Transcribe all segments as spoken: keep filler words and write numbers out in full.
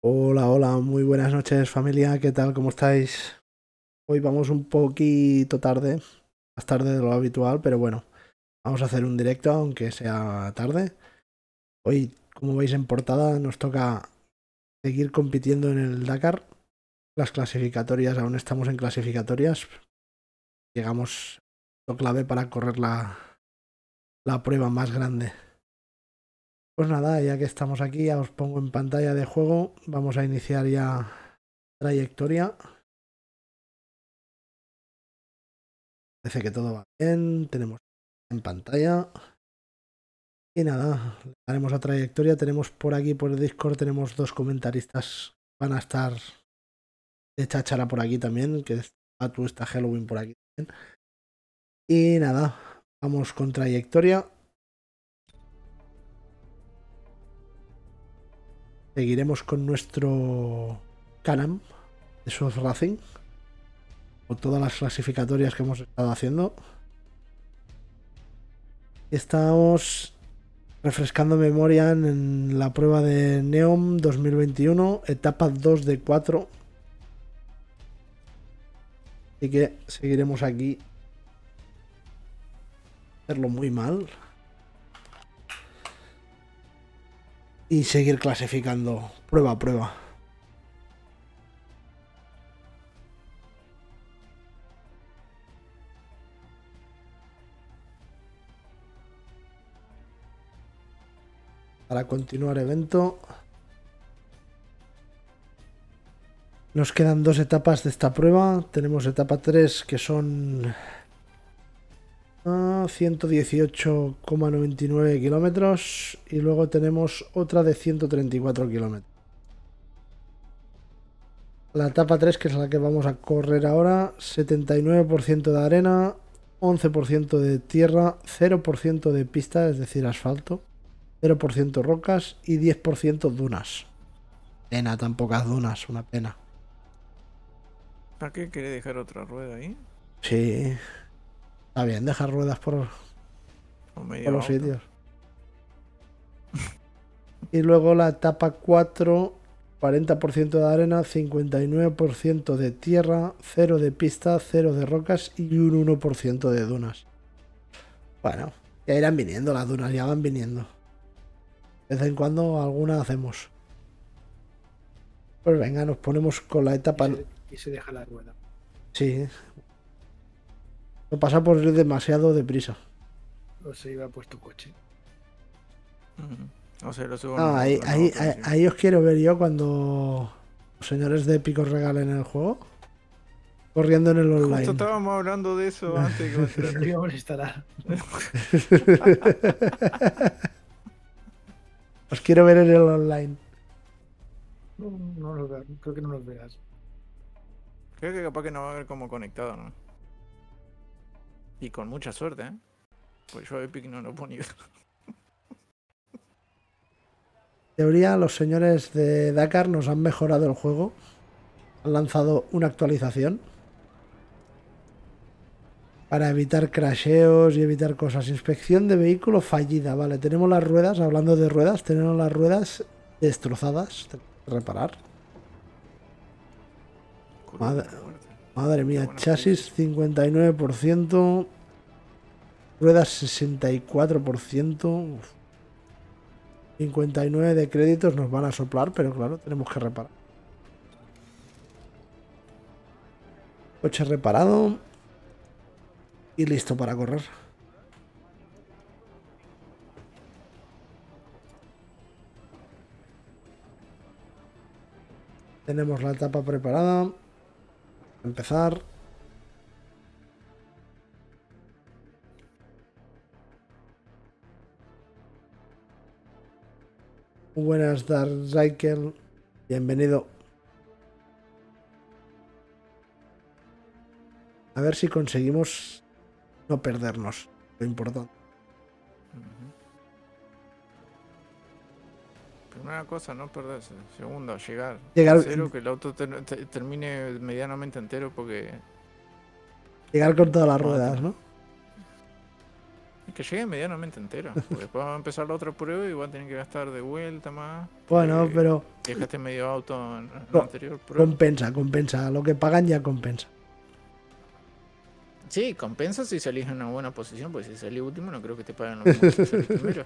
Hola, hola, muy buenas noches familia, ¿qué tal? ¿Cómo estáis? Hoy vamos un poquito tarde, más tarde de lo habitual, pero bueno, vamos a hacer un directo aunque sea tarde. Hoy, como veis en portada, nos toca seguir compitiendo en el Dakar. Las clasificatorias, aún estamos en clasificatorias. Llegamos a lo clave para correr la, la prueba más grande. Pues nada, ya que estamos aquí, ya os pongo en pantalla de juego. Vamos a iniciar ya trayectoria. Parece que todo va bien. Tenemos en pantalla. Y nada, le daremos a trayectoria. Tenemos por aquí, por el Discord, tenemos dos comentaristas. Van a estar de cháchara por aquí también, que Atu está Halloween por aquí también. Y nada, vamos con trayectoria. Seguiremos con nuestro Canam de South Racing. Con todas las clasificatorias que hemos estado haciendo. Estamos refrescando memoria en la prueba de Neom dos mil veintiuno, etapa dos de cuatro. Así que seguiremos aquí. Hacerlo muy mal. Y seguir clasificando prueba a prueba. Para continuar evento. Nos quedan dos etapas de esta prueba. Tenemos etapa tres que son uh, ciento dieciocho coma noventa y nueve kilómetros. Y luego tenemos otra de ciento treinta y cuatro kilómetros. La etapa tres, que es la que vamos a correr ahora, setenta y nueve por ciento de arena, once por ciento de tierra, cero por ciento de pista, es decir, asfalto, cero por ciento rocas y diez por ciento dunas. Pena, tan pocas dunas, una pena. ¿Para qué querés dejar otra rueda ahí? Sí, está bien dejar ruedas por, ¿O medio por los auto? sitios. Y luego la etapa cuatro, cuarenta por ciento de arena, cincuenta y nueve por ciento de tierra, cero de pista, cero de rocas y un uno por ciento de dunas. Bueno, ya irán viniendo las dunas, ya van viniendo. De vez en cuando alguna hacemos. Pues venga, nos ponemos con la Y etapa. se, y se deja la rueda. Sí, no pasa por ir demasiado deprisa. O se iba puesto coche. Mm. O sea, lo subo No, no, ahí, lo ahí, noto ahí, encima. ahí os quiero ver yo cuando los señores de Épico regalen el juego. Corriendo en el Justo online. estábamos hablando de eso antes de que me Se lo enterara. iba a molestar. Os quiero ver en el online. No, no los veas, creo que no los veas. Creo que capaz que no va a ver como conectado, ¿no? Y con mucha suerte, ¿eh? Pues yo a Epic no lo he ponido. En teoría, los señores de Dakar nos han mejorado el juego. Han lanzado una actualización para evitar crasheos y evitar cosas. Inspección de vehículo fallida. Vale, tenemos las ruedas, hablando de ruedas, tenemos las ruedas destrozadas. Tenemos que reparar. Curva de Madre, la muerte. madre Qué mía, buena chasis experiencia. cincuenta y nueve por ciento. Ruedas sesenta y cuatro por ciento. Uf. cincuenta y nueve de créditos nos van a soplar, pero claro, tenemos que reparar. Coche reparado. Y listo para correr. Tenemos la etapa preparada. Empezar. Muy buenas, Dark Cycle. Bienvenido. A ver si conseguimos no perdernos. Lo importante. Ujú. Primera cosa, no perderse. Segunda, llegar. Llegar, Tercero, que el auto ter- te- termine medianamente entero porque llegar con todas las cuando ruedas, te- ¿no? Que llegue medianamente entero. Porque después va a empezar la otra prueba y va a tener que gastar de vuelta más. Bueno, eh, pero Dejaste medio auto en, en la Co- anterior prueba. compensa, compensa. Lo que pagan ya compensa. Sí, compensa si salís en una buena posición, porque si salís último no creo que te paguen lo mismo que si salís primero.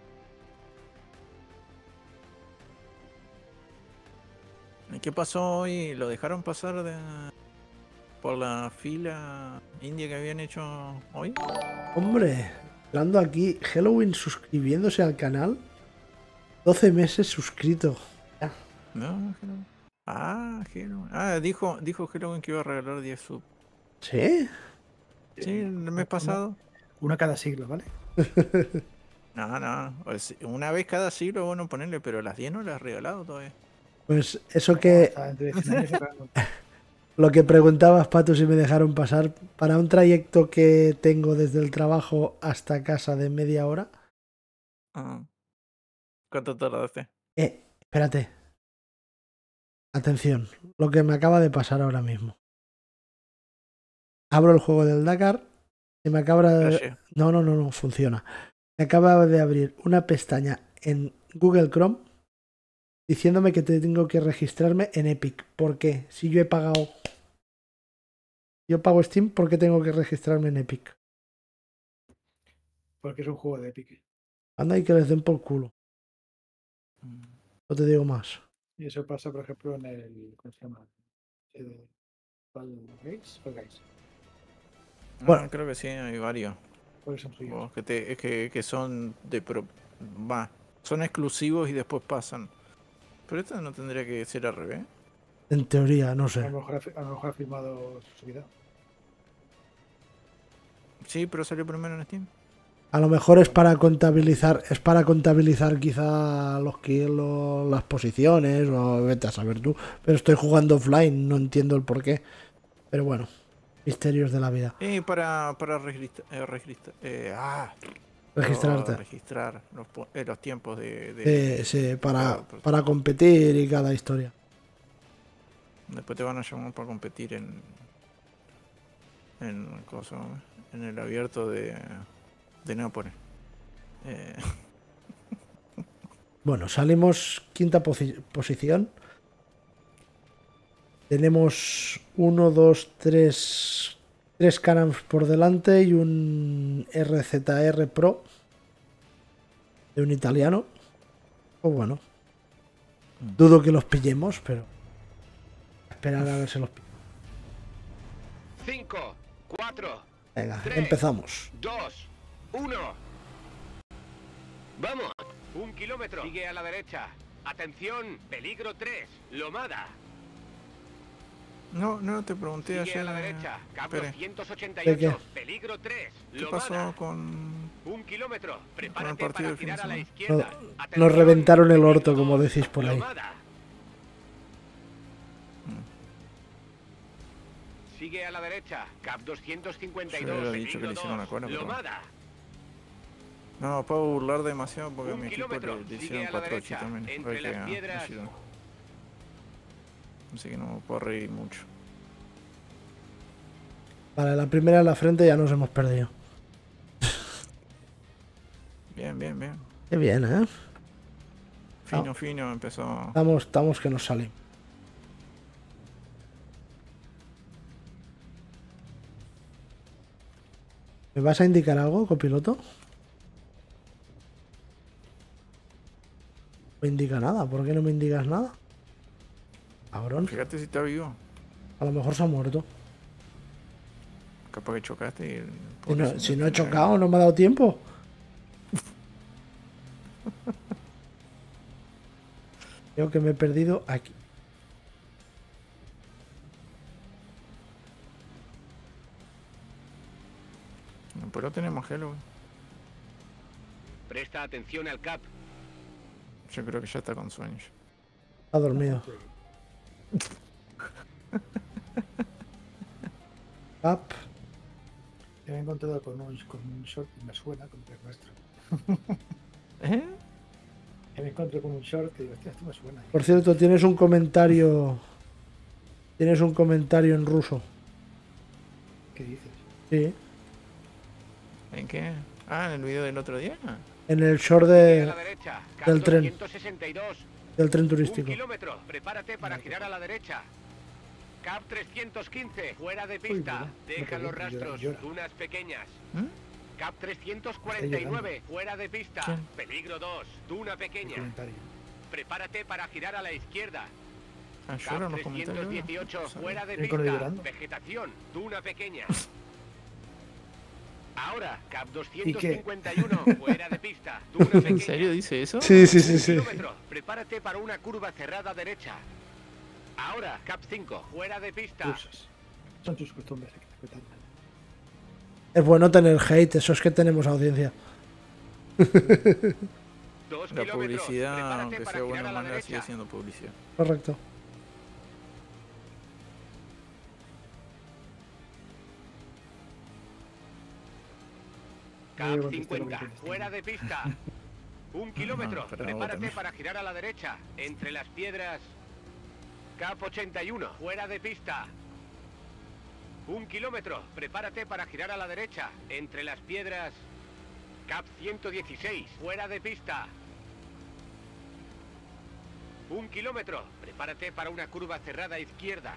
¿Y qué pasó hoy? ¿Lo dejaron pasar de, por la fila india que habían hecho hoy? Hombre, hablando aquí, Halloween suscribiéndose al canal. doce meses suscrito. No, Halloween. Ah, Halloween. Ah, dijo, dijo Halloween que iba a regalar diez subs. ¿Sí? Sí, el mes pasado. Una cada siglo, ¿vale? No, no. o sea, Una vez cada siglo, bueno, ponerle, pero las diez no las has regalado todavía. Pues eso que Hasta entre cien años se pagan. lo que preguntabas, Pato, si me dejaron pasar para un trayecto que tengo desde el trabajo hasta casa de media hora. Ah. ¿Cuánto tardaste? Eh, espérate. Atención, lo que me acaba de pasar ahora mismo. Abro el juego del Dakar y me acaba de... Crashea. No, no, no, no, funciona. Me acaba de abrir una pestaña en Google Chrome diciéndome que tengo que registrarme en Epic. ¿Por qué? Si yo he pagado... Yo pago Steam, ¿por qué tengo que registrarme en Epic? Porque es un juego de Epic. Anda y que les den por culo. No te digo más. Y eso pasa, por ejemplo, en el. ¿Cómo se llama? Eh, Fall Guys. Fall Guys. No, Bueno. creo que sí, hay varios. ¿Cuáles son suyos? Juegos que, te, es que, que son de pro, va, son exclusivos y después pasan. Pero esto no tendría que ser al revés. En teoría, no A sé. lo mejor ha, fi- a lo mejor ha firmado su subida. Sí, pero salió primero en Steam. A lo mejor es para contabilizar, es para contabilizar quizá los kills, las posiciones, o vete a saber tú. Pero estoy jugando offline, no entiendo el porqué. Pero bueno, misterios de la vida. Eh, para, para registrar, eh, registrar, eh, ah, Registrarte. registrar los, pu- eh, los tiempos de, de- Sí, sí, para, cada persona. para competir y cada historia. Después te van a llamar para competir en en ¿cómo se llama? En el abierto de de Nápoles. Eh, Bueno, salimos quinta posi- posición. Tenemos uno, dos, tres, tres Canams por delante y un R Z R Pro de un italiano. Pues bueno, dudo que los pillemos, pero esperar a ver si los pillamos. cinco, cuatro, Venga, Tres. empezamos. dos, uno. Vamos. Un kilómetro. Sigue a la derecha. Atención, peligro tres. Lomada. no, no te pregunté Sigue ayer. a la eh, derecha. Cambio Pere, ciento ochenta y ¿De qué? ocho. Peligro tres. ¿qué Lomada. pasó con Un kilómetro. Prepárate partido para del fin de girar a la semana? izquierda. No- Atención, nos reventaron el peligro orto, como dos. decís por ahí. Lomada. Sigue a la derecha. Cap doscientos cincuenta y Yo dos. hubiera dicho que le hicieron la cola, pero- Lomada. No, puedo burlar demasiado porque Un mi equipo kilómetro. le, le Sigue hicieron a la cuatro derecha, ocho también. entre Fue que, las ah, piedras. ha sido- Así que no me puedo reír mucho. Vale, la primera en la frente ya nos hemos perdido. Bien, bien, bien. Qué bien, ¿eh? Fino, fino, empezó. Estamos, estamos que nos salimos. ¿Me vas a indicar algo, copiloto? No me indica nada. ¿Por qué no me indicas nada? Cabrón. Fíjate si está vivo. A lo mejor se ha muerto. Capaz que chocaste y. el Si pobre no, señor si no he tiene- chocado, no me ha dado tiempo. Creo que me he perdido aquí. No, pero tenemos Halloween. Presta atención al cap. Yo creo que ya está con sueños. Está dormido. Up. Yo me he encontrado con un, con un short y me suena como que es nuestro. ¿Eh? Yo me encontré con un short y digo, hostia, esto me suena. Por cierto, tienes un comentario. Tienes un comentario en ruso. ¿Qué dices? Sí. ¿En qué? Ah, en el vídeo del otro día. En el short Sigue a de, la derecha. Cap del tren. doscientos sesenta y dos. del tren Un turístico. kilómetro. Prepárate para girar a la derecha. Cap trescientos quince. Fuera de pista. mira, Deja no los puedo, llora, rastros. llora. Dunas pequeñas. ¿Mm? Cap trescientos cuarenta y nueve. Fuera de pista. ¿Quién? Peligro dos. Duna El pequeña. comentario. Prepárate para girar a la izquierda. Ah, Cap lloran los comentarios. trescientos dieciocho. No sabía. Fuera de El cono pista. llorando. Vegetación. Duna pequeña. Ahora, Cap doscientos cincuenta y uno. Fuera de pista. Duna pequeña. ¿En serio dice eso? Sí, sí, sí, Un sí. kilómetro. Prepárate para una curva cerrada derecha. Ahora, Cap cinco. Fuera de pista. Usas. Son tus costumbres, hay que respetarlas. Es bueno tener hate, eso es que tenemos audiencia. Dos La kilómetros. publicidad, Prepárate aunque para sea buena girar a la manera, sigue derecha. siendo publicidad. Correcto. No Cap digo que esté cincuenta. lo que tienes, Fuera de pista. Un kilómetro. pero Prepárate también. para girar a la derecha. Entre las piedras. Cap ochenta y uno. Fuera de pista. Un kilómetro. Prepárate para girar a la derecha. Entre las piedras. Cap ciento dieciséis. Fuera de pista. Un kilómetro. Prepárate para una curva cerrada izquierda.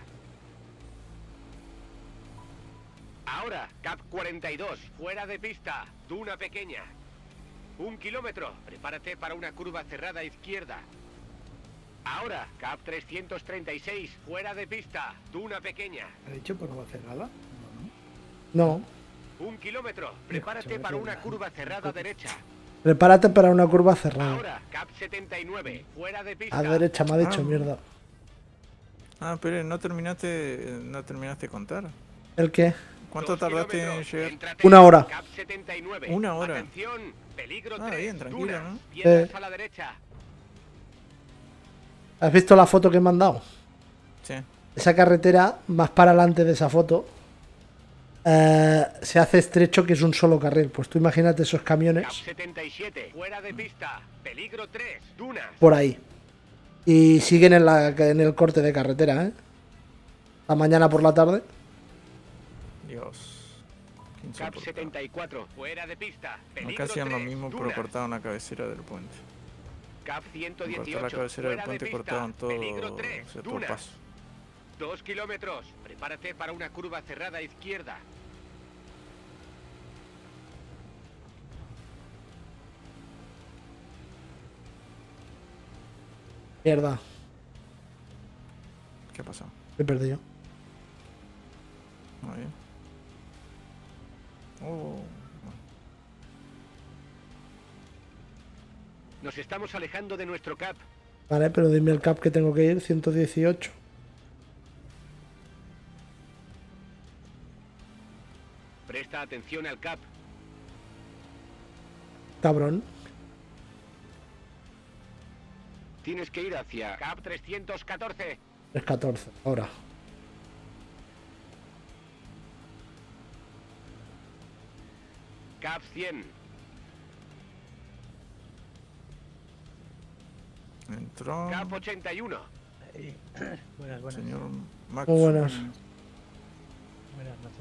Ahora, Cap cuarenta y dos. Fuera de pista. Duna pequeña. Un kilómetro. Prepárate para una curva cerrada izquierda. Ahora, Cap trescientos treinta y seis. Fuera de pista. Duna pequeña. ¿Ha dicho por no cerrada? No, no. No. Un kilómetro. Prepárate chaval, para que una la- curva cerrada derecha. Prepárate para una curva cerrada. Ahora, Cap setenta y nueve. Fuera de pista. A derecha me ha dicho Ah. mierda. Ah, pero no terminaste, no terminaste de contar. ¿El qué? ¿Cuánto Dos tardaste en kilómetros. llegar? Céntrate. Una hora. Cap setenta y nueve. Una hora. Atención. Peligro Ah, tres. bien, tranquilo, Dunas. ¿no? Piedras Eh. a la derecha. ¿Has visto la foto que me han dado? Sí. Esa carretera, más para adelante de esa foto, eh, se hace estrecho, que es un solo carril. Pues tú imagínate esos Cap camiones setenta y siete. Fuera de pista. Peligro tres. Dunas. por ahí. Y siguen en, la, en el corte de carretera, ¿eh? La mañana por la tarde. Dios. Qué Cap insoportable. setenta y cuatro. Fuera de pista. Peligro Acá hacían lo tres. mismo, pero Dunas. cortaban la cabecera del puente. Cap ciento Al cortar dieciocho. la cabecera del Fuera de puente pista. cortaban todo, Peligro tres. o sea, todo el Dunas. paso. Dos kilómetros. Prepárate para una curva cerrada izquierda. Mierda, ¿Qué ha pasado? he perdido. Muy bien. Oh, Nos estamos alejando de nuestro Cap. Vale, pero dime el cap que tengo que ir, ciento dieciocho. Presta atención al Cap. Cabrón. Tienes que ir hacia Cap trescientos catorce. Es catorce, ahora. Cap cien. entró Cap ochenta y uno. Buenas, buenas. señor Max. Muy buenas. Buenas noches.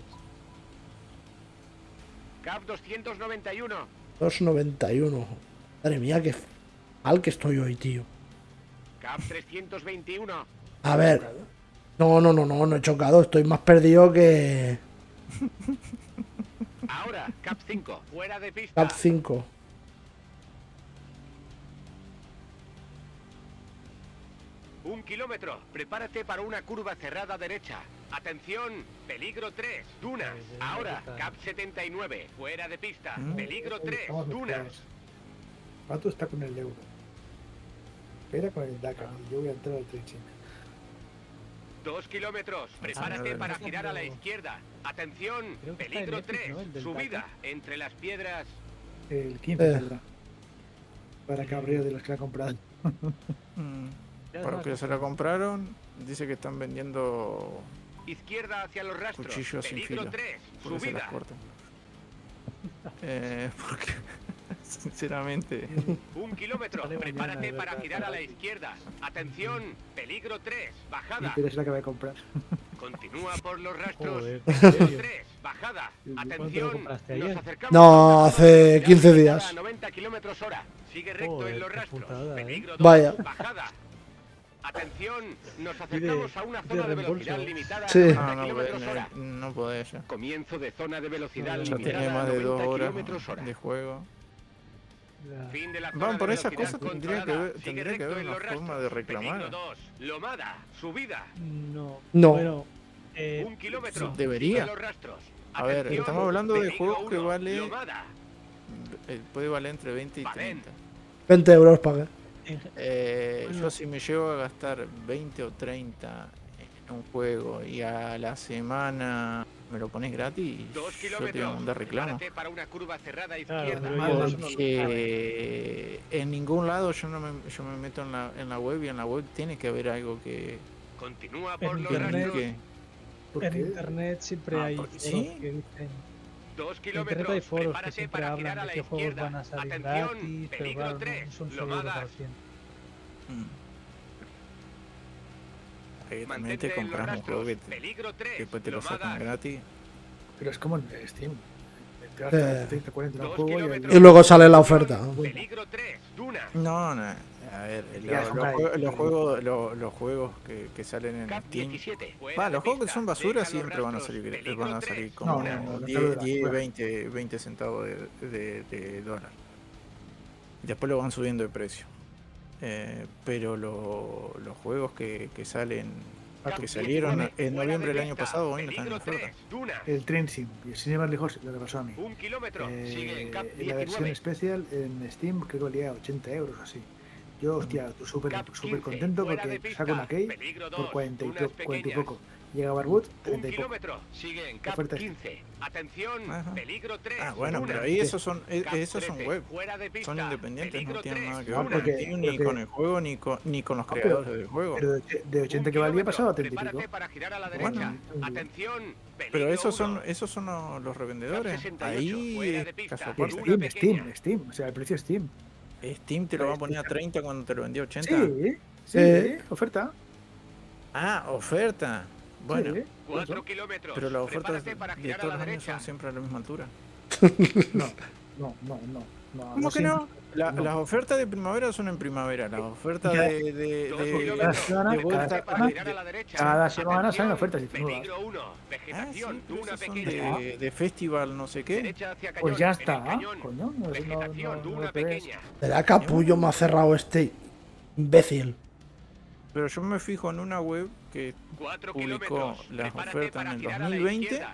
Cap doscientos noventa y uno. dos noventa y uno. Madre mía, qué mal que estoy hoy, tío. Cap trescientos veintiuno. A ver. No, no, no, no, no he chocado. Estoy más perdido que Ahora, Cap cinco. Fuera de pista. cap cinco. Un kilómetro. Prepárate para una curva cerrada derecha. Atención. Peligro tres. Dunas. Ahora, Cap setenta y nueve. Fuera de pista. Mm. Peligro tres. Estamos Dunas. mezclados. Pato está con el euro. Espera con el Dakar. Y yo voy a entrar al Trichin. Dos kilómetros. Prepárate vale. para girar a la izquierda. Atención. Creo que está Peligro en Epic, tres. ¿no? El del Subida. Dakar. Entre las piedras. El quince Eh. saldrá. Para cabreo de los que la han comprado. Mm, Para los que se la compraron, dice que están vendiendo Izquierda hacia los rastros. cuchillos sin Peligro filo. tres. Porque se las Subida. cortan. Eh, porque, sinceramente, Un kilómetro. Sale mañana, Prepárate de para verdad, girar a la para- izquierda. Atención. Peligro tres. Y Bajada. tú eres la que va a comprar. Continúa por los rastros. Joder, ¿en Peligro serio? tres. ¿En Bajada. ¿Cuánto lo Atención. compraste Nos ayer? acercamos No, a una hace velocidad quince limitada días. a noventa kilómetros hora. Sigue recto Joder, en los qué rastros. putada, ¿eh? Peligro dos. Vaya. Bajada. Atención. Nos acercamos a una de zona de velocidad reembolso. limitada Sí. a noventa No, no, kilómetros puede- hora. no, no podés ya. Comienzo de zona de velocidad Ya Ya limitada tiene a más de dos noventa horas kilómetros hora. de juego. Ya. Fin de la Van, zona por de esas velocidad cosas tendría que controlada. ver- Sigue tendría que recto haber en una los forma rastros. de reclamar. Peligro dos. Lomada. Subida. No. No. Bueno, eh, Un kilómetro. Debería. Sigue los rastros. A ver, Atención, estamos hablando de peligro juegos que uno, vale- Lomada. Eh, Puede valer entre veinte y Valen. treinta. veinte euros pagué. en- Eh, Bueno. Yo si me llevo a gastar veinte o treinta en un juego y a la semana me lo pones gratis, Dos yo te voy a kilómetros. mandar reclamo. Prepárate para una curva cerrada Claro, izquierda. pero Madre eso no lo sabe. Porque en ningún lado yo no me, yo me meto en la, en la web y en la web tiene que haber algo que, Continúa por En los que Internet. rastros. indique. En qué? internet siempre Ah, hay porque- foros ¿sí? que dicen. Dos En internet kilómetros. hay foros que Prepárate siempre para hablan girar a de la qué juegos izquierda. van a salir Atención. gratis, pero Peligro claro, no tres. son seguros Lomadas. al cien. Mm. Eh, también Mantente te en los compras un juego rastros. que te- Peligro que tres. después te lo sacan Lomadas. gratis. Pero es como en Steam. Te Eh. gastas treinta, cuarenta en un Dos juego y kilómetros. Y luego sale la oferta. Peligro tres. Duna. No, no. A ver, lo- Ya, los, hombre. jue- los juegos, lo- los juegos que, que salen en Cap Steam. diecisiete. Fuera Va, de los juegos que pista. son basura Deja los siempre van a rastros. salir, Peligro van a tres. salir como No, no, no, no, diez, no, no, diez, no. veinte, veinte centavos de, de, de dólar. Después lo van subiendo de precio. Eh, pero lo- los juegos que, que salen, Cap que salieron diecinueve. en Fuera noviembre de del año pista. pasado, hoy no están en Peligro oferta. tres. Duna. El Train Sim, y sin ir más lejos, lo que pasó a mí. Un kilómetro. Eh, Sigue en Cap la versión diecinueve. especial en Steam creo que valía ochenta euros así. Yo, hostia, tú súper Cap súper quince. contento Fuera porque de pista. saco una key Peligro por dos. cuarenta y, Dunas to- cuarenta y pequeñas. poco. Llega Barbut, Un treinta y poco. kilómetro. Sigue en Cap Oferta quince. Atención. Ajá. Peligro tres. Ah, bueno, Duna. pero ahí esos son, e- Cap esos son trece. web. Fuera de pista. Son independientes, no Peligro tienen tres. nada que No, ver con porque- Steam, ni porque- con el juego, ni con, ni con los No, pero- creadores del juego. Pero de, och- de ochenta Un que valía kilómetro. pasaba a treinta y pico. Prepárate para girar a la Bueno. derecha. Atención. Pero Peligro esos son, uno. esos son los, los revendedores. sesenta y ocho, Ahí fuera de es pista. caso Y aparte. Una Steam, pequeña. Steam, Steam. O sea, el precio Steam. Steam te lo va a poner a treinta cuando te lo vendía a ochenta. Sí, sí, Eh. oferta. Ah, oferta. Bueno, Sí, Cuatro kilómetros. pero las ofertas Prepárate para de girar a todos la los años derecha. son siempre a la misma altura. No, no, no, no. no ¿Cómo no que siempre. no? La- No. Las ofertas de primavera son en primavera. Las ofertas Ya. de, de, Dos de, kilómetros. Cada semana- de cada vuelta. Prepárate para semana- girar a la derecha. cada semana salen Atención, ofertas diferentes. Peligro uno. Ah, sí, Vegetación. pero Duna esos son pequeña. de, de festival, no sé qué. Derecha hacia cañón. Pues ya en está, el cañón. coño. No, no, no, Vegetación. no, no Duna lo pegues. pequeña. ¿Será capullo me ha cerrado este imbécil? Pero yo me fijo en una web que Cuatro publicó kilómetros. las Prepárate ofertas para en el girar dos a la mil veinte izquierda.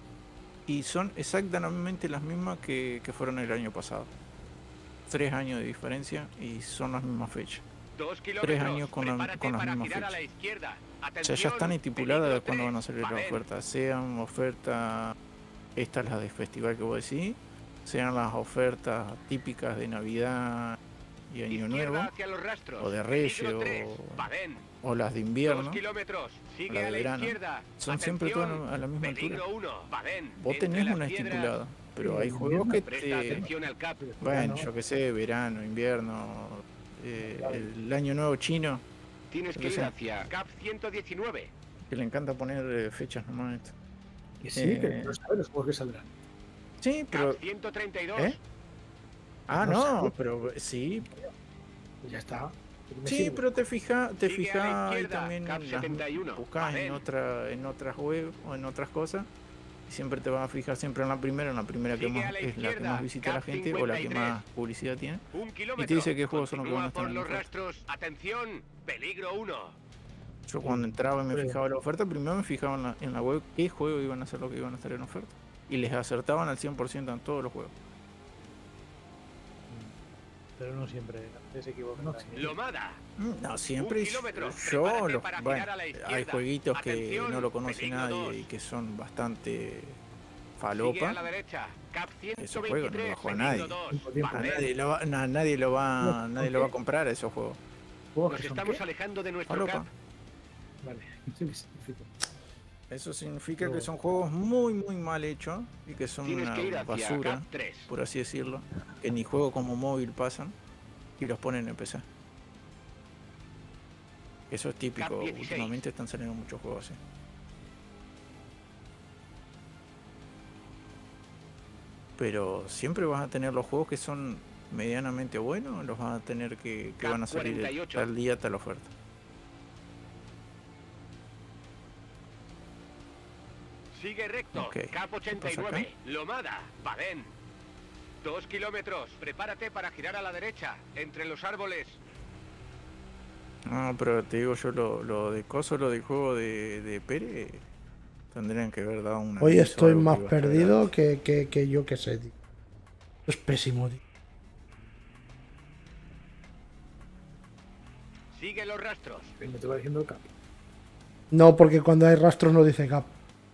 y son exactamente las mismas que, que fueron el año pasado. Tres años de diferencia y son las mismas fechas. Dos kilómetros. años con la- Prepárate con las para mismas girar a fechas. la izquierda. O sea, Atención, ya están estipuladas de peligro cuándo van a tres. salir las Valen. ofertas. Sean ofertas, estas las de festival que vos decís, sean las ofertas típicas de Navidad y Año Izquierda Nuevo, hacia los rastros. o de Reyes, Peligro tres. o- Valen. o las de Dos invierno. kilómetros. Sigue la de a la verano. izquierda. Son siempre Atención, todas a la misma altura. Peligro uno. Valen. Vos Entre tenés las una piedras. estipulada, pero Sí, hay juegos que Presta te... atención al cap. Bueno, Verano. yo que sé, verano, invierno, eh, el año nuevo chino, Tienes Yo que qué ir sé. hacia cap ciento diecinueve. que le encanta poner eh, fechas nomás. esto. Y sí, Eh, que no sabes los juegos que saldrán. Sí, pero... Cap ciento treinta y dos. ¿Eh? Ah, No no, sabe. pero sí, Pues ya está. Me sí, sirve. pero te fijas, te Sigue a la fijas ahí izquierda, también Cap las- setenta y uno. buscas en Valen. otra, en otras web o en otras cosas y siempre te vas a fijar siempre en la primera, en la primera que Sigue más a la es la que izquierda, más visita la Cap gente o la que cincuenta y tres. más publicidad tiene. Un kilómetro. Y te dice qué juegos son los que van a Continúa estar por en los oferta. rastros. Atención. Peligro uno. Yo cuando entraba y me Pero- fijaba en la oferta, primero me fijaba en la, en la web qué juegos iban a ser los que iban a estar en oferta. Y les acertaban al cien por ciento en todos los juegos. Pero no siempre. Se equivocan. No, sí. Lomada. Mm, No, siempre Un es- kilómetro. yo Prepárate los, para bueno, girar a la hay izquierda. jueguitos que Atención, no lo conoce peligro nadie dos. y que son bastante Sigue a falopa. la derecha. Cap Esos juegos no ciento veintitrés. lo juega Peligro nadie. dos. Tiempo, tiempo. A Valen. nadie lo va, na- nadie lo va, No, nadie ¿ok? lo va a comprar a esos juegos. ¿Juegos Nos que son estamos qué? alejando de nuestro Falopa. cap. Vale. ¿Qué significa? Eso significa No. que son juegos muy muy mal hechos y que son Tienes una que ir hacia basura, cap tres. por así decirlo, que ni juego como móvil pasan y los ponen en P C. Eso es típico, Cap dieciséis. últimamente están saliendo muchos juegos así. pero siempre vas a tener los juegos que son medianamente buenos, los vas a tener que, que van a salir cuarenta y ocho. tal día, tal oferta. Sigue recto. Ok. Cap ochenta y nueve. Lomada. Badén. Dos kilómetros. Prepárate para girar a la derecha. Entre los árboles. No, pero te digo yo, lo, lo de coso, lo del juego de, de Pérez, tendrían que haber dado una. Hoy estoy más perdido que, que, que yo que sé, tío. Es pésimo, tío. Sigue los rastros. Me te va diciendo el cap. No, porque cuando hay rastros no dice cap.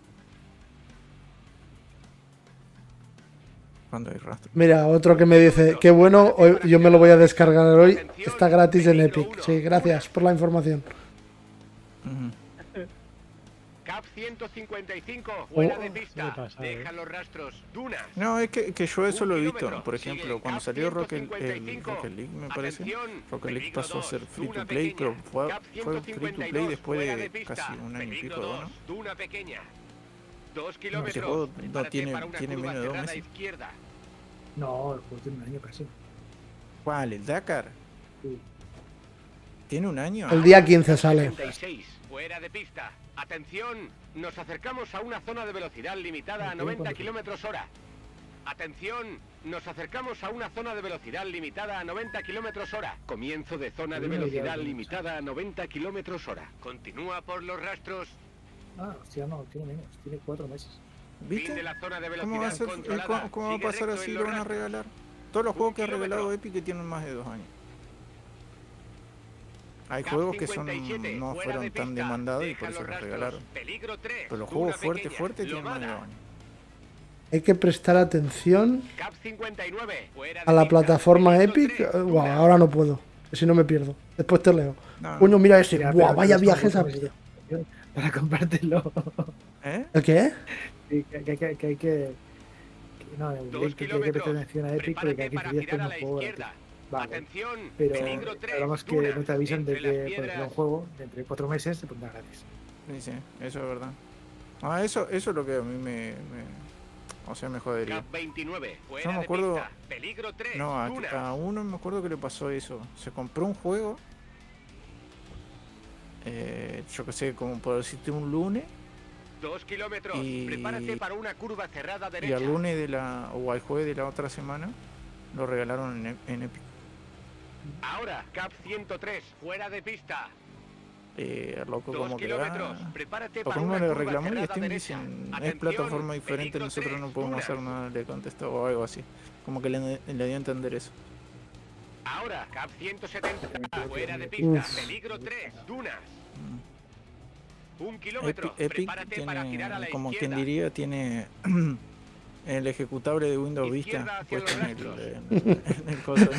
Cuando hay rastro. Mira, otro que me dice, qué bueno, hoy, yo me lo voy a descargar hoy. Está gratis en Epic. Sí, gracias por la información. Ujú. Cap ciento cincuenta y cinco. Fuera Oh, de pista. pasa, Deja eh. los rastros. Dunas. No, es que, que yo eso Un lo he visto. kilómetro. Por Sigue ejemplo, el cuando Cap salió Rocket, ciento cincuenta y el cinco. Rocket League, me parece. Atención, Rocket League peligro pasó a ser dos, free to duna play, pero pequeña. fue, Cap fue free to ciento cincuenta y play dos, después fuera de de pista. casi un año y Peligro pico, dos, ¿no? duna pequeña. Dos Ese kilómetros. juego no Prepárate tiene, para una tiene curva menos de dos cerrada meses. izquierda. No, el juego tiene un año casi. ¿Cuál? ¿El Dakar? Sí. ¿Tiene un año? El día quince sale. ochenta y seis, fuera de pista. Atención, nos acercamos a una zona de velocidad limitada a noventa kilómetros hora. Atención, nos acercamos a una zona de velocidad limitada a noventa kilómetros hora. Comienzo de zona de velocidad limitada a noventa kilómetros hora. Continúa por los rastros. Ah, hostia, no, tiene menos. Tiene cuatro meses. Fin ¿Viste? de la zona de ¿Cómo va a, velocidad ser, eh, controlada. cómo, cómo va a Sigue pasar recto así? en Lo los van a rastros. regalar. Todos los Un juegos que ha kilómetro. regalado Epic que tienen más de dos años. Hay Cap juegos que son cincuenta y siete, no fuera fueron de tan pista. demandados y Deja por eso los los rastros. regalaron. Peligro tres, Pero los duna juegos fuertes, pequeña. fuertes tienen más de Lomada. dos años. Hay que prestar atención Cap cincuenta y nueve, fuera a de la pista. plataforma Peligro Epic. tres, Eh, duna. Buah, ahora no puedo. Si no me pierdo. Después te leo. No, no. Coño, mira ese. Mira, Buah, pero vaya son viajes a cuatro meses de- Para comprártelo. ¿Eh? ¿El qué? Sí, que, que, que, que hay que. que- No, el Dos link que hay que prestar kilómetros. atención a Epic porque Prepárate aquí para días girar a con la un juego izquierda. gratis. Vale. Atención, Pero peligro tres, además que dunas, no te avisan de entre que, las por ejemplo, piedras. un juego de entre cuatro meses se pondrá gratis. Sí, sí, eso es verdad. Ah, eso, eso es lo que a mí me, me- o sea, me jodería. Cap veintinueve, fuera Yo me de acuerdo- pista. Peligro tres, No, a, dunas. a uno me acuerdo que le pasó eso. Se compró un juego, eh, yo que sé, como por decirte un lunes, Dos kilómetros. y- Prepárate para una curva cerrada y derecha. al lunes de la, o al jueves de la otra semana, lo regalaron en, en Epic. Ahora, Cap ciento tres, fuera de pista. Eh, loco, Dos como que kilómetros. ah, Prepárate lo para mismo una le curva reclamó y cerrada Steam derecha. dicen, es Atención, plataforma diferente, peligro nosotros tres, no podemos dunas. hacer nada, le contestó o algo así. Como que le, le dio a entender eso. Ahora, Cap ciento setenta, fuera de Uf. pista. Peligro tres, dunas. Mm. Un kilómetro. Epic, Epic Prepárate para girar a la tiene, como izquierda. quien diría, tiene el ejecutable de Windows Izquierda Vista hacia puesto los en el, rastros. en, en el coso,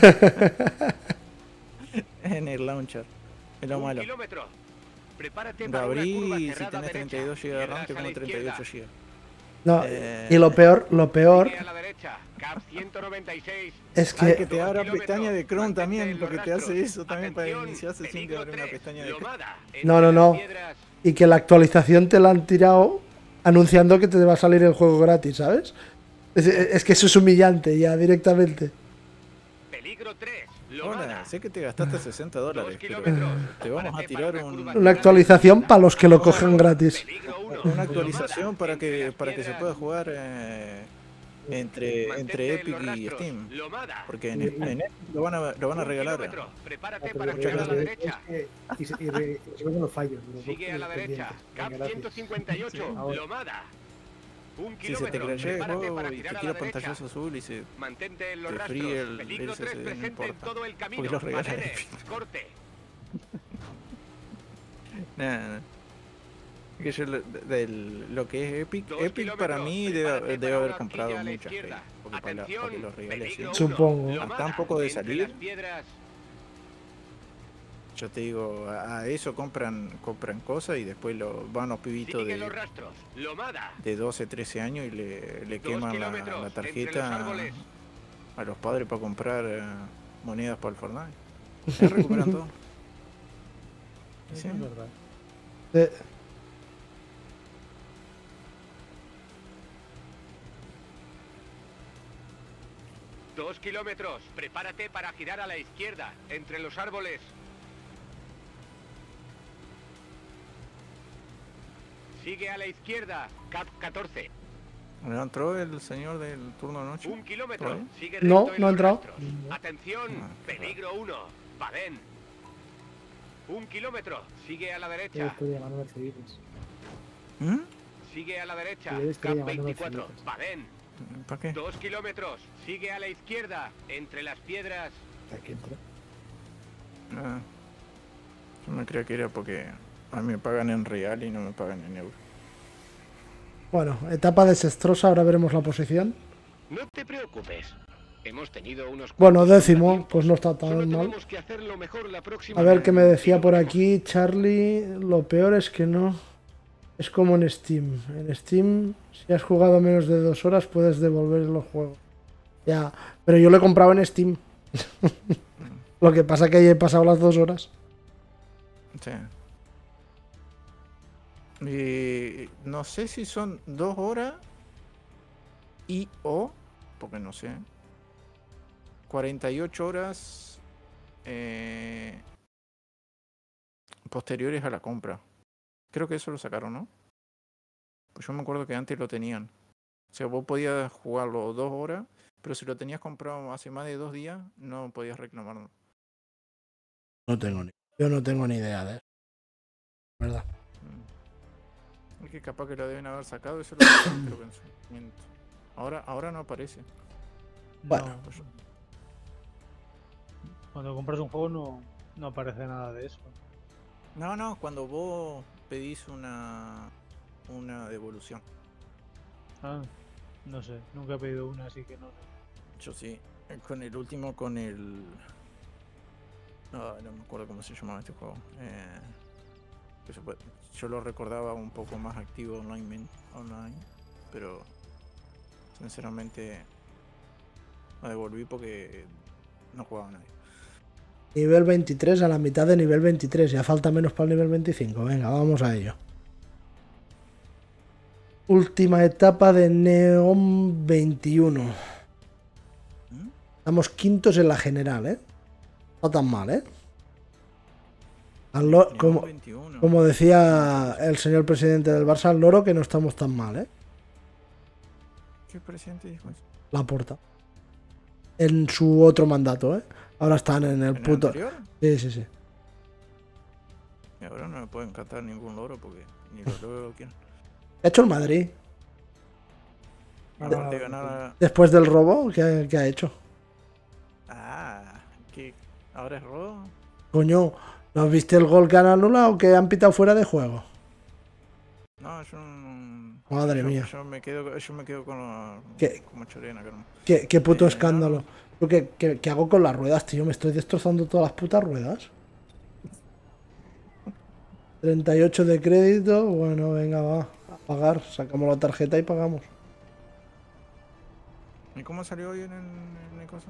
en el launcher. Es lo Un malo. kilómetro. Prepárate Lo para una curva abrí y si cerrada tenés treinta y derecha. dos gigas de RAM te Piedras a como la treinta y ocho izquierda. gigas. No, Eh, y lo peor, lo peor Sigue a la derecha. Cap ciento noventa y seis. es Ay, que que te abra kilómetros, pestaña de Chrome mantente también, en los porque te rastros. hace eso también para Atención, iniciar sesión, te peligro abre una tres, pestaña de Chrome. Lomada, No, entre no, no. las piedras. y que la actualización te la han tirado anunciando que te va a salir el juego gratis, ¿sabes? Es, es que eso es humillante ya directamente. Peligro tres. Hola, Lomada. sé que te gastaste sesenta dólares, Dos pero kilómetros. te vamos a Prepárate tirar para un, curva Una cerrada actualización derecha. para los que lo cojan gratis. Peligro uno, una actualización Lomada, para entre que las para que se piedras. pueda jugar eh, entre, Mantente entre en Epic los y rastros. Steam. Lomada. Porque en, Y- en Epic lo van a, lo van a Un regalar. kilómetro. Prepárate Ah, pero para lo que girar a la pasa es derecha. que- y se- y re- y resuelven los fallos. de los Sigue a la juegos derecha. pendientes. Cap Venga, gracias. ciento cincuenta y ocho. Ahora. Lomada. Un Si se te kilómetro. crashea el Prepárate juego para y te girar a tira la derecha. pantallazo azul y se Mantente en los te rastros. fríe el- Peligro el tres S S D, no presente en importa. todo el camino. Porque lo regala Badenes, Epic. corte. Nah, nah. Que yo lo, del- lo que es Epic, Dos Epic para kilómetros, mí prepárate debe, debe para haber una comprado horquilla a la mucha fe. izquierda. Porque para, la- Atención, porque los regales así. peligro Supongo. uno, Hasta Lomada, un poco de entre salir. las piedras. Yo te digo, a, a eso compran compran cosas y después lo, van los pibitos Sigue de, los rastros. Lomada. de doce, trece años y le, le Dos queman la, kilómetros la entre los tarjeta árboles. a, a los padres para comprar eh, monedas para el Fortnite. Se recuperan todo. Eso Sí. es verdad. Eh, kilómetros. Prepárate para girar a la izquierda, entre los árboles. Sigue a la izquierda, Cap catorce. ¿No entró el señor del turno de noche? Un kilómetro. ¿Por ahí? Sigue No, recto en no ha los entrado. rastros. Atención, Ah, qué peligro uno. Badén. Un kilómetro. Sigue a la Yo derecha. estoy llamando Mercedes. ¿Mm? Sigue a la derecha. Yo estoy Cap llamando veinticuatro. Mercedes. Badén. ¿Para qué? Dos kilómetros. Sigue a la izquierda, entre las piedras. Aquí entra. Ah, yo me creía que era porque a mí me pagan en real y no me pagan en euro. Bueno, etapa desastrosa, ahora veremos la posición. No te preocupes. Hemos tenido unos Bueno, cuantos décimo, contratiempos. pues no está Solo tan mal. tenemos que hacerlo mejor la próxima A ver vez. qué me decía Y lo por veremos. aquí Charlie. Lo peor es que no. Es como en Steam. En Steam, si has jugado menos de dos horas, puedes devolver los juegos. Ya, pero yo lo he comprado en Steam. Lo que pasa es que ya he pasado las dos horas. Sí. Y no sé si son dos horas y o, porque no sé, cuarenta y ocho horas eh, posteriores a la compra. Creo que eso lo sacaron, ¿no? Pues yo me acuerdo que antes lo tenían. O sea, vos podías jugarlo dos horas, pero si lo tenías comprado hace más de dos días, no podías reclamarlo. No tengo ni. Yo no tengo ni idea de eso. ¿Verdad? Mm. Es que capaz que lo deben haber sacado, eso lo sacaron, creo que en su momento. Ahora, ahora no aparece. Bueno. No, pues, cuando compras un juego no, no aparece nada de eso. No, no, cuando vos pedís una, una devolución. Ah, no sé, nunca he pedido una, así que no sé. Yo sí, eh, con el último, con el... No, no me acuerdo cómo se llamaba este juego. Eh, que se puede- yo lo recordaba un poco más activo online, online, pero sinceramente lo devolví porque no jugaba nadie. Nivel veintitrés, a la mitad de nivel veintitrés. Ya falta menos para el nivel veinticinco. Venga, vamos a ello. Última etapa de Neon veintiuno. ¿Mm? Estamos quintos en la general, ¿eh? No tan mal, ¿eh? Al lo- Neon como, veintiuno. como decía el señor presidente del Barça, al loro, que no estamos tan mal, ¿eh? ¿Qué presidente dijo eso? Laporta. En su otro mandato, ¿eh? Ahora están en el ¿En el puto... anterior? Sí, sí, sí. Y ahora no me pueden cantar ningún loro porque ni los loros lo quieren. ¿Qué ha hecho el Madrid? Aparte de ganar... Después del robo, ¿qué, qué ha hecho? Ah, ¿qué? ¿Ahora es robo? Coño, ¿no viste el gol que han anulado que han pitado fuera de juego? No, yo no... Madre yo, mía. Yo me quedo, yo me quedo con lo- ¿Qué? como Chorena, creo. Qué, qué puto Eh, escándalo. no. Yo, ¿Qué, qué, qué hago con las ruedas, tío? Me estoy destrozando todas las putas ruedas. treinta y ocho de crédito. Bueno, venga, va. A pagar. Sacamos la tarjeta y pagamos. ¿Y cómo salió hoy en el, en el coso?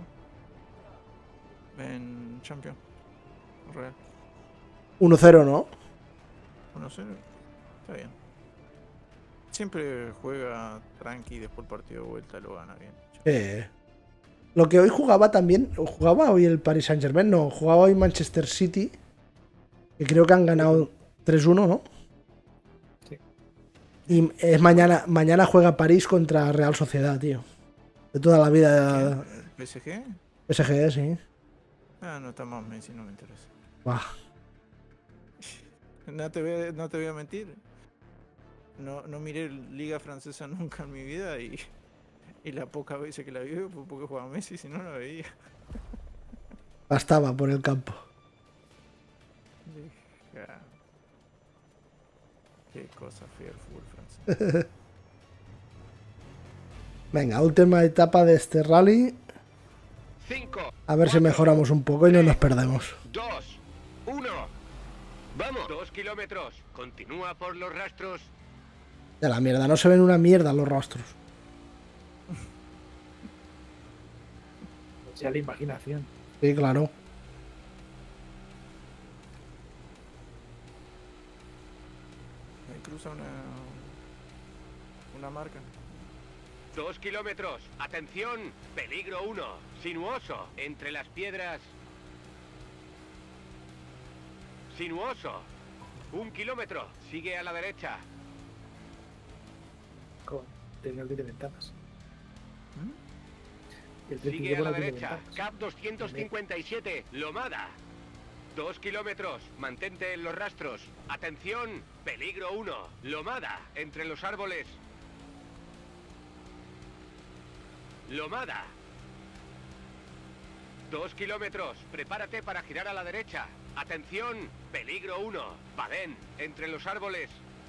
En Champion. Real. uno cero, ¿no? No sé. Está bien. Siempre juega tranqui y después el partido de vuelta lo gana bien. Eh. Lo que hoy jugaba también. ¿Jugaba hoy el Paris Saint Germain? No, jugaba hoy Manchester City. Que creo que han ganado tres uno, ¿no? Sí. Y es mañana. Mañana juega París contra Real Sociedad, tío. De toda la vida. ¿P S G? P S G, sí. Ah, no está más Messi, no me interesa. Buah. No te voy a, no te voy a mentir. No, no miré Liga Francesa nunca en mi vida y, y la poca veces que la vi fue porque jugaba Messi, si no la veía. Bastaba por el campo. Dije, ah, qué cosa fea el fútbol francés. Venga, última etapa de este rally. cinco, A ver si mejoramos un poco y no nos perdemos. dos, uno. Vamos. Dos kilómetros. Continúa por los rastros. De la mierda, no se ven una mierda los rastros. O sea, la imaginación. Sí, claro. Me cruza una, una marca. Dos kilómetros. Atención. Peligro uno. Sinuoso. Entre las piedras. Sinuoso. Un kilómetro. Sigue a la derecha. Con tenía de ventanas. El Sigue a la no tiene derecha. ventanas. Cap doscientos cincuenta y siete. Lomada. Dos kilómetros. Mantente en los rastros. Atención. Peligro uno. Lomada. Entre los árboles. Lomada. Dos kilómetros. Prepárate para girar a la derecha. Atención. Peligro uno. Badén. Entre los árboles.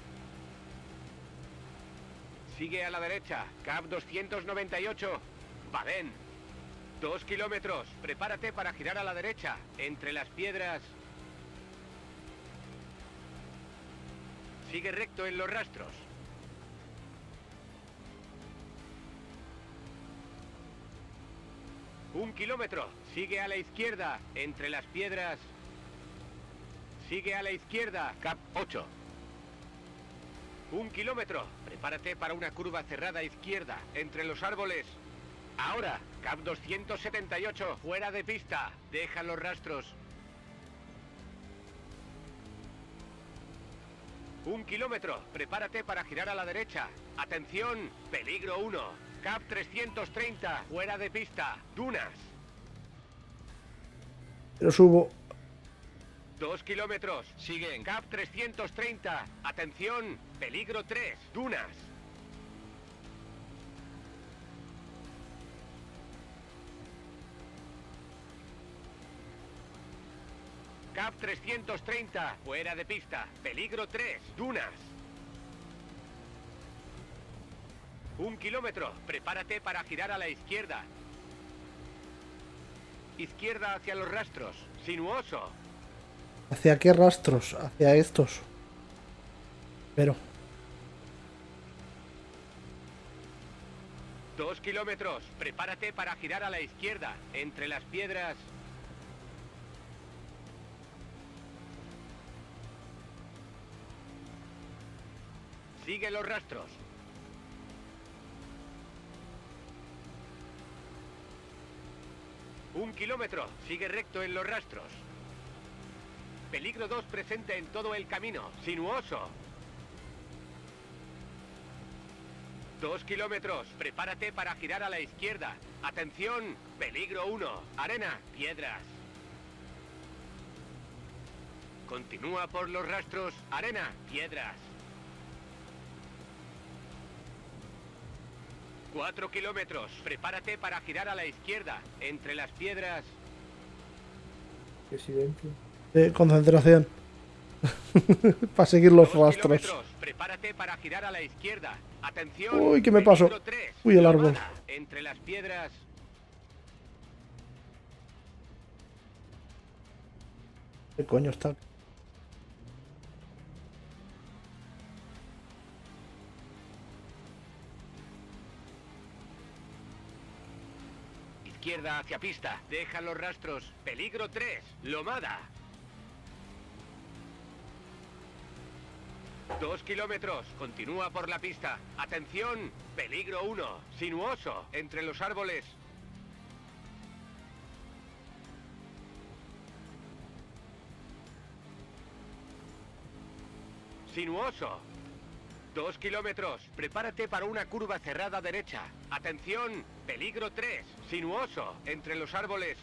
Sigue a la derecha. Cap doscientos noventa y ocho. Badén. Dos kilómetros. Prepárate para girar a la derecha. Entre las piedras. Sigue recto en los rastros. Un kilómetro. Sigue a la izquierda. Entre las piedras. Sigue a la izquierda. Cap ocho. Un kilómetro. Prepárate para una curva cerrada izquierda. Entre los árboles. Ahora. Cap doscientos setenta y ocho. Fuera de pista. Deja los rastros. Un kilómetro. Prepárate para girar a la derecha. Atención. Peligro uno. Cap trescientos treinta. Fuera de pista. Dunas. Pero subo. Dos kilómetros. Siguen. Cap trescientos treinta. Atención. Peligro tres. Dunas. Cap trescientos treinta. Fuera de pista. Peligro tres. Dunas. Un kilómetro. Prepárate para girar a la izquierda. Izquierda hacia los rastros. Sinuoso. ¿Hacia qué rastros? Hacia estos. Pero. Dos kilómetros. Prepárate para girar a la izquierda. Entre las piedras. Sigue los rastros. Un kilómetro. Sigue recto en los rastros. Peligro dos presente en todo el camino. Sinuoso. Dos kilómetros. Prepárate para girar a la izquierda. Atención. Peligro uno. Arena. Piedras. Continúa por los rastros. Arena. Piedras. Cuatro kilómetros. Prepárate para girar a la izquierda. Entre las piedras. Qué silencio. Eh, concentración. Para seguir los Dos rastros. kilómetros. Prepárate para girar a la izquierda. Atención. Uy, ¿qué me pasó? Peligro tres. Uy, el árbol. Lomada. Entre las piedras. ¿Qué coño está? Izquierda hacia pista. Deja los rastros. Peligro tres. Lomada. Dos kilómetros. Continúa por la pista. Atención. Peligro uno. Sinuoso. Entre los árboles. Sinuoso. Dos kilómetros. Prepárate para una curva cerrada derecha. Atención. Peligro tres. Sinuoso. Entre los árboles.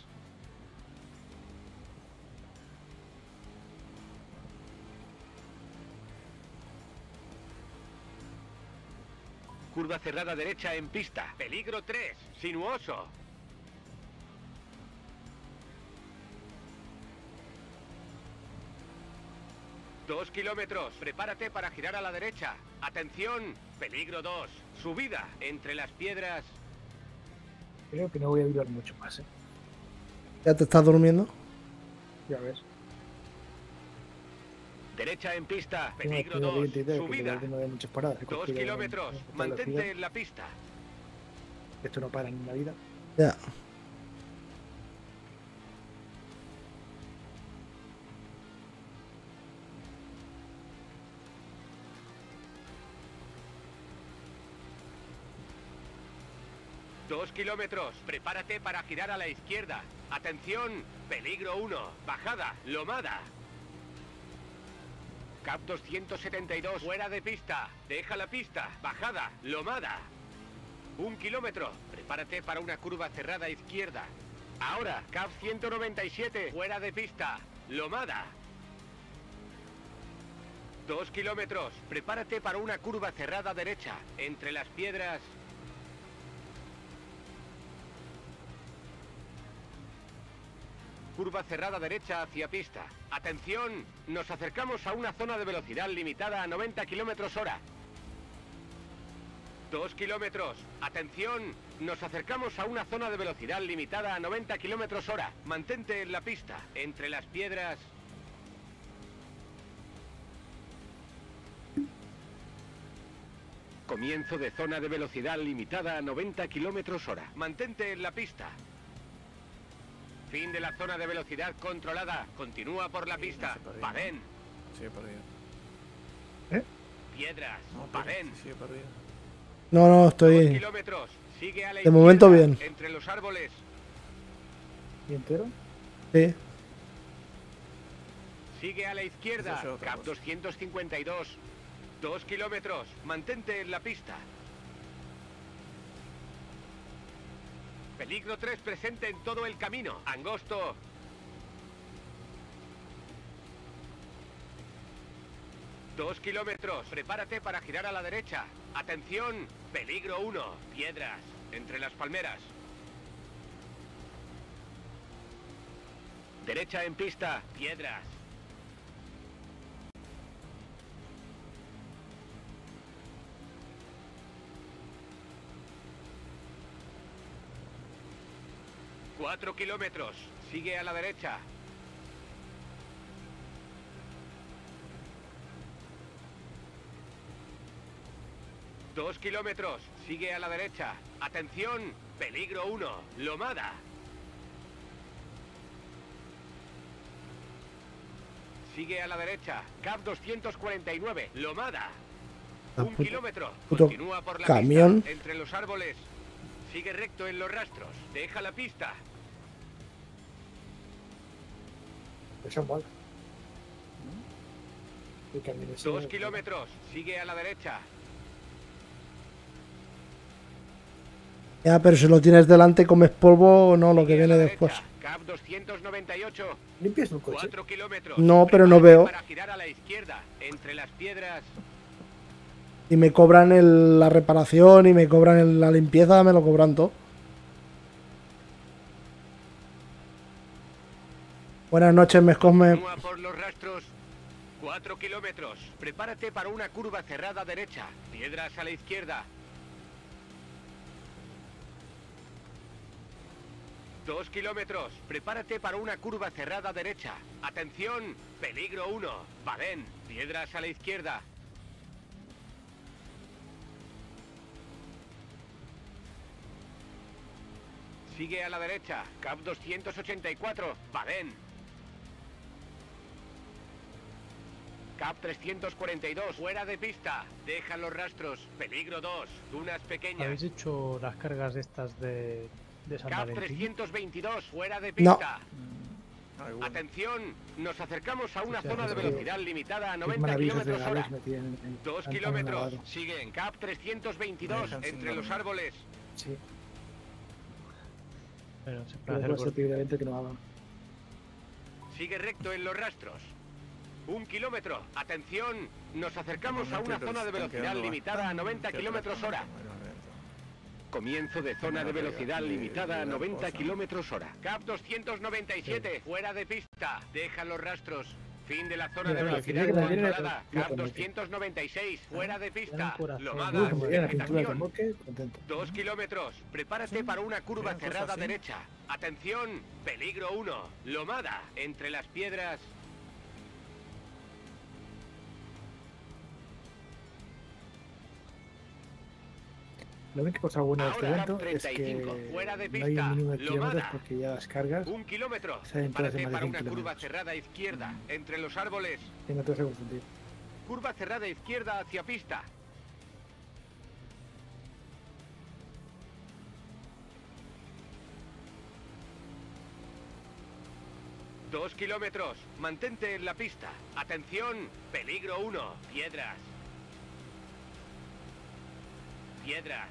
Curva cerrada derecha en pista. Peligro tres. Sinuoso. Dos kilómetros. Prepárate para girar a la derecha. Atención. Peligro dos. Subida. Entre las piedras. Creo que no voy a durar mucho más, ¿eh? ¿Ya te estás durmiendo? Ya ves. Derecha en pista. Tengo Peligro aquí una dos. siguiente idea, que Subida. no hay muchas paradas. He Dos cogido kilómetros. en- en Mantente velocidad. en la pista. Esto no para en la vida. Ya. Dos kilómetros. Prepárate para girar a la izquierda. Atención. Peligro uno. Bajada. Lomada. Cap doscientos setenta y dos. Fuera de pista. Deja la pista. Bajada. Lomada. Un kilómetro. Prepárate para una curva cerrada a izquierda. Ahora. Cap ciento noventa y siete. Fuera de pista. Lomada. Dos kilómetros. Prepárate para una curva cerrada derecha. Entre las piedras. Curva cerrada derecha hacia pista. Atención, nos acercamos a una zona de velocidad limitada a noventa kilómetros hora. Dos kilómetros. Atención, nos acercamos a una zona de velocidad limitada a noventa kilómetros hora. Mantente en la pista, entre las piedras. Comienzo de zona de velocidad limitada a noventa kilómetros hora. Mantente en la pista. Fin de la zona de velocidad controlada. Continúa por la Sí, pista. no se perdió, Badén. ¿no? Sigue perdido. Piedras. No, pero Badén. sigue perdido. No, no, Dos estoy... kilómetros. Sigue a la De momento izquierda, bien. Entre los árboles. ¿Y entero? Sí. Sigue a la izquierda. Eso es otra Cap cosa. doscientos cincuenta y dos. Dos kilómetros. Mantente en la pista. Peligro tres presente en todo el camino. Angosto. Dos kilómetros. Prepárate para girar a la derecha. Atención. Peligro uno. Piedras. Entre las palmeras. Derecha en pista. Piedras. Cuatro kilómetros. Sigue a la derecha. Dos kilómetros. Sigue a la derecha. Atención. Peligro uno. Lomada. Sigue a la derecha. Cap doscientos cuarenta y nueve. Lomada. Ah, Un puto- kilómetro. puto Continúa por la camión. pista. Entre los árboles. Sigue recto en los rastros. Deja la pista. Eso mola. El camino ese- Dos kilómetros. Sigue a la derecha. Ya, pero si lo tienes delante comes polvo, no lo que Sigue a viene la después. derecha. Cap doscientos noventa y ocho. ¿Limpias un coche? Cuatro kilómetros. No, pero no Prepárate veo. Para girar a la izquierda. Entre las piedras. Y me cobran el- la reparación y me cobran el- la limpieza, me lo cobran todo. Buenas noches, Mescosme. Continúa por los rastros. Cuatro kilómetros. Prepárate para una curva cerrada derecha. Piedras a la izquierda. Dos kilómetros. Prepárate para una curva cerrada derecha. Atención. Peligro uno. Badén. Piedras a la izquierda. Sigue a la derecha. Cap doscientos ochenta y cuatro. Badén. Cap trescientos cuarenta y dos. Fuera de pista. Deja los rastros. Peligro dos. Dunas pequeñas. ¿Habéis hecho las cargas estas de, de San Cap Valentín? trescientos veintidós. Fuera de No. pista. Mm, alguno. Atención. Nos acercamos a una Sí, zona de sí. velocidad limitada a Qué noventa maravillas de kilómetros hora. regalos me tienen en- Dos tan- tan kilómetros. regalado. Siguen. Cap trescientos veintidós. Dejan sin Entre los dormir. árboles. Sí, Bueno, se puede pero hacer puedo por- pedir a gente que no hagan. Sigue recto en los rastros. Un kilómetro. Atención. Nos acercamos a Normalmente una los zona de están velocidad quedando limitada a noventa bastante kilómetros atrás, hora. más o menos lento. Comienzo de zona de Primero velocidad de- limitada de a la noventa cosa. kilómetros hora. Cap doscientos noventa y siete. Fuera de pista. Deja los rastros. Fin de la zona Mira, de mira, velocidad mira, mira, mira, controlada. mira, Cap mira. doscientos noventa y seis. Fuera de pista. corazón. Lomada. Uy, muy bien, la pintura de Vegetación. remolque, contento. Dos kilómetros. Prepárate Sí, para una curva eran cosas cerrada así. derecha. Atención. Peligro uno. Lomada. Entre las piedras. La única cosa buena de este Ahora, evento es treinta y cinco, que fuera de no hay pista, un mínimo de kilómetros Lomada. porque ya las cargas Un kilómetro. Salen todas de Prepárate más de para cien una curva kilómetros. cerrada izquierda. Entre los árboles. y no te vas a confundir. Curva cerrada izquierda hacia pista. Dos kilómetros. Mantente en la pista. Atención. Peligro uno. Piedras. Piedras.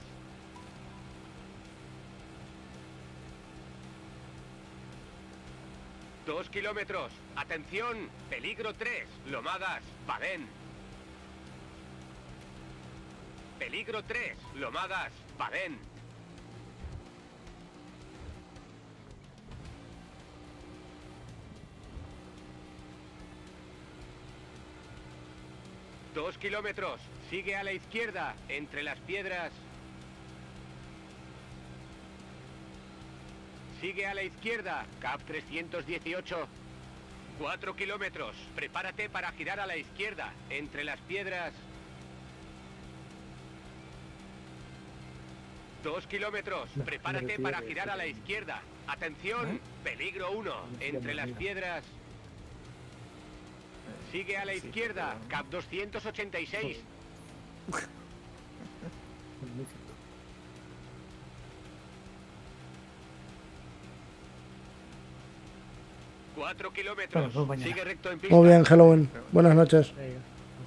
Dos kilómetros. Atención. Peligro tres. Lomadas. Badén. Peligro tres. Lomadas. Badén. Dos kilómetros. Sigue a la izquierda, entre las piedras. Sigue a la izquierda, Cap trescientos dieciocho. Cuatro kilómetros. Prepárate para girar a la izquierda, entre las piedras. Dos kilómetros. Prepárate para girar a la izquierda. Atención, peligro uno, entre las piedras. Sigue a la izquierda, Cap doscientos ochenta y seis. Cuatro kilómetros. Bueno, pues mañana. Sigue recto en pista. Muy bien, Halloween. Buenas noches. Venga.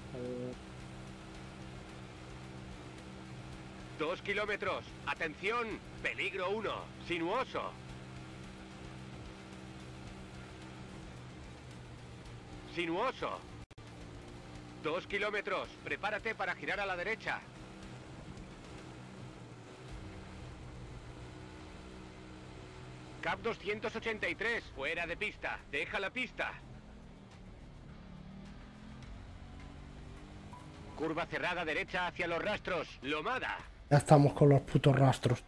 Dos kilómetros. Atención, peligro uno. Sinuoso. Sinuoso. Dos kilómetros. Prepárate para girar a la derecha. Cap doscientos ochenta y tres. Fuera de pista. Deja la pista. Curva cerrada derecha hacia los rastros. Lomada. Ya estamos con los putos rastros.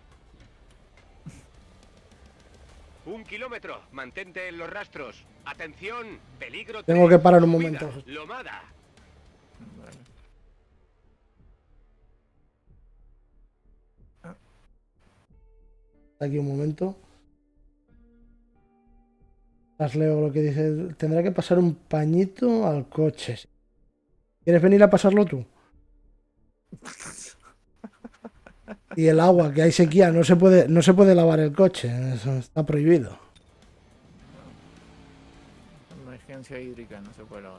Un kilómetro. Mantente en los rastros. Atención. Peligro. Tengo tres. que parar un Subida. momento. Lomada. Vale. Aquí un momento. Las leo lo que dice. Tendrá que pasar un pañito al coche. ¿Quieres venir a pasarlo tú? Y el agua, que hay sequía, no se puede, no se puede lavar el coche. Eso está prohibido. Emergencia hídrica, no se puede lavar.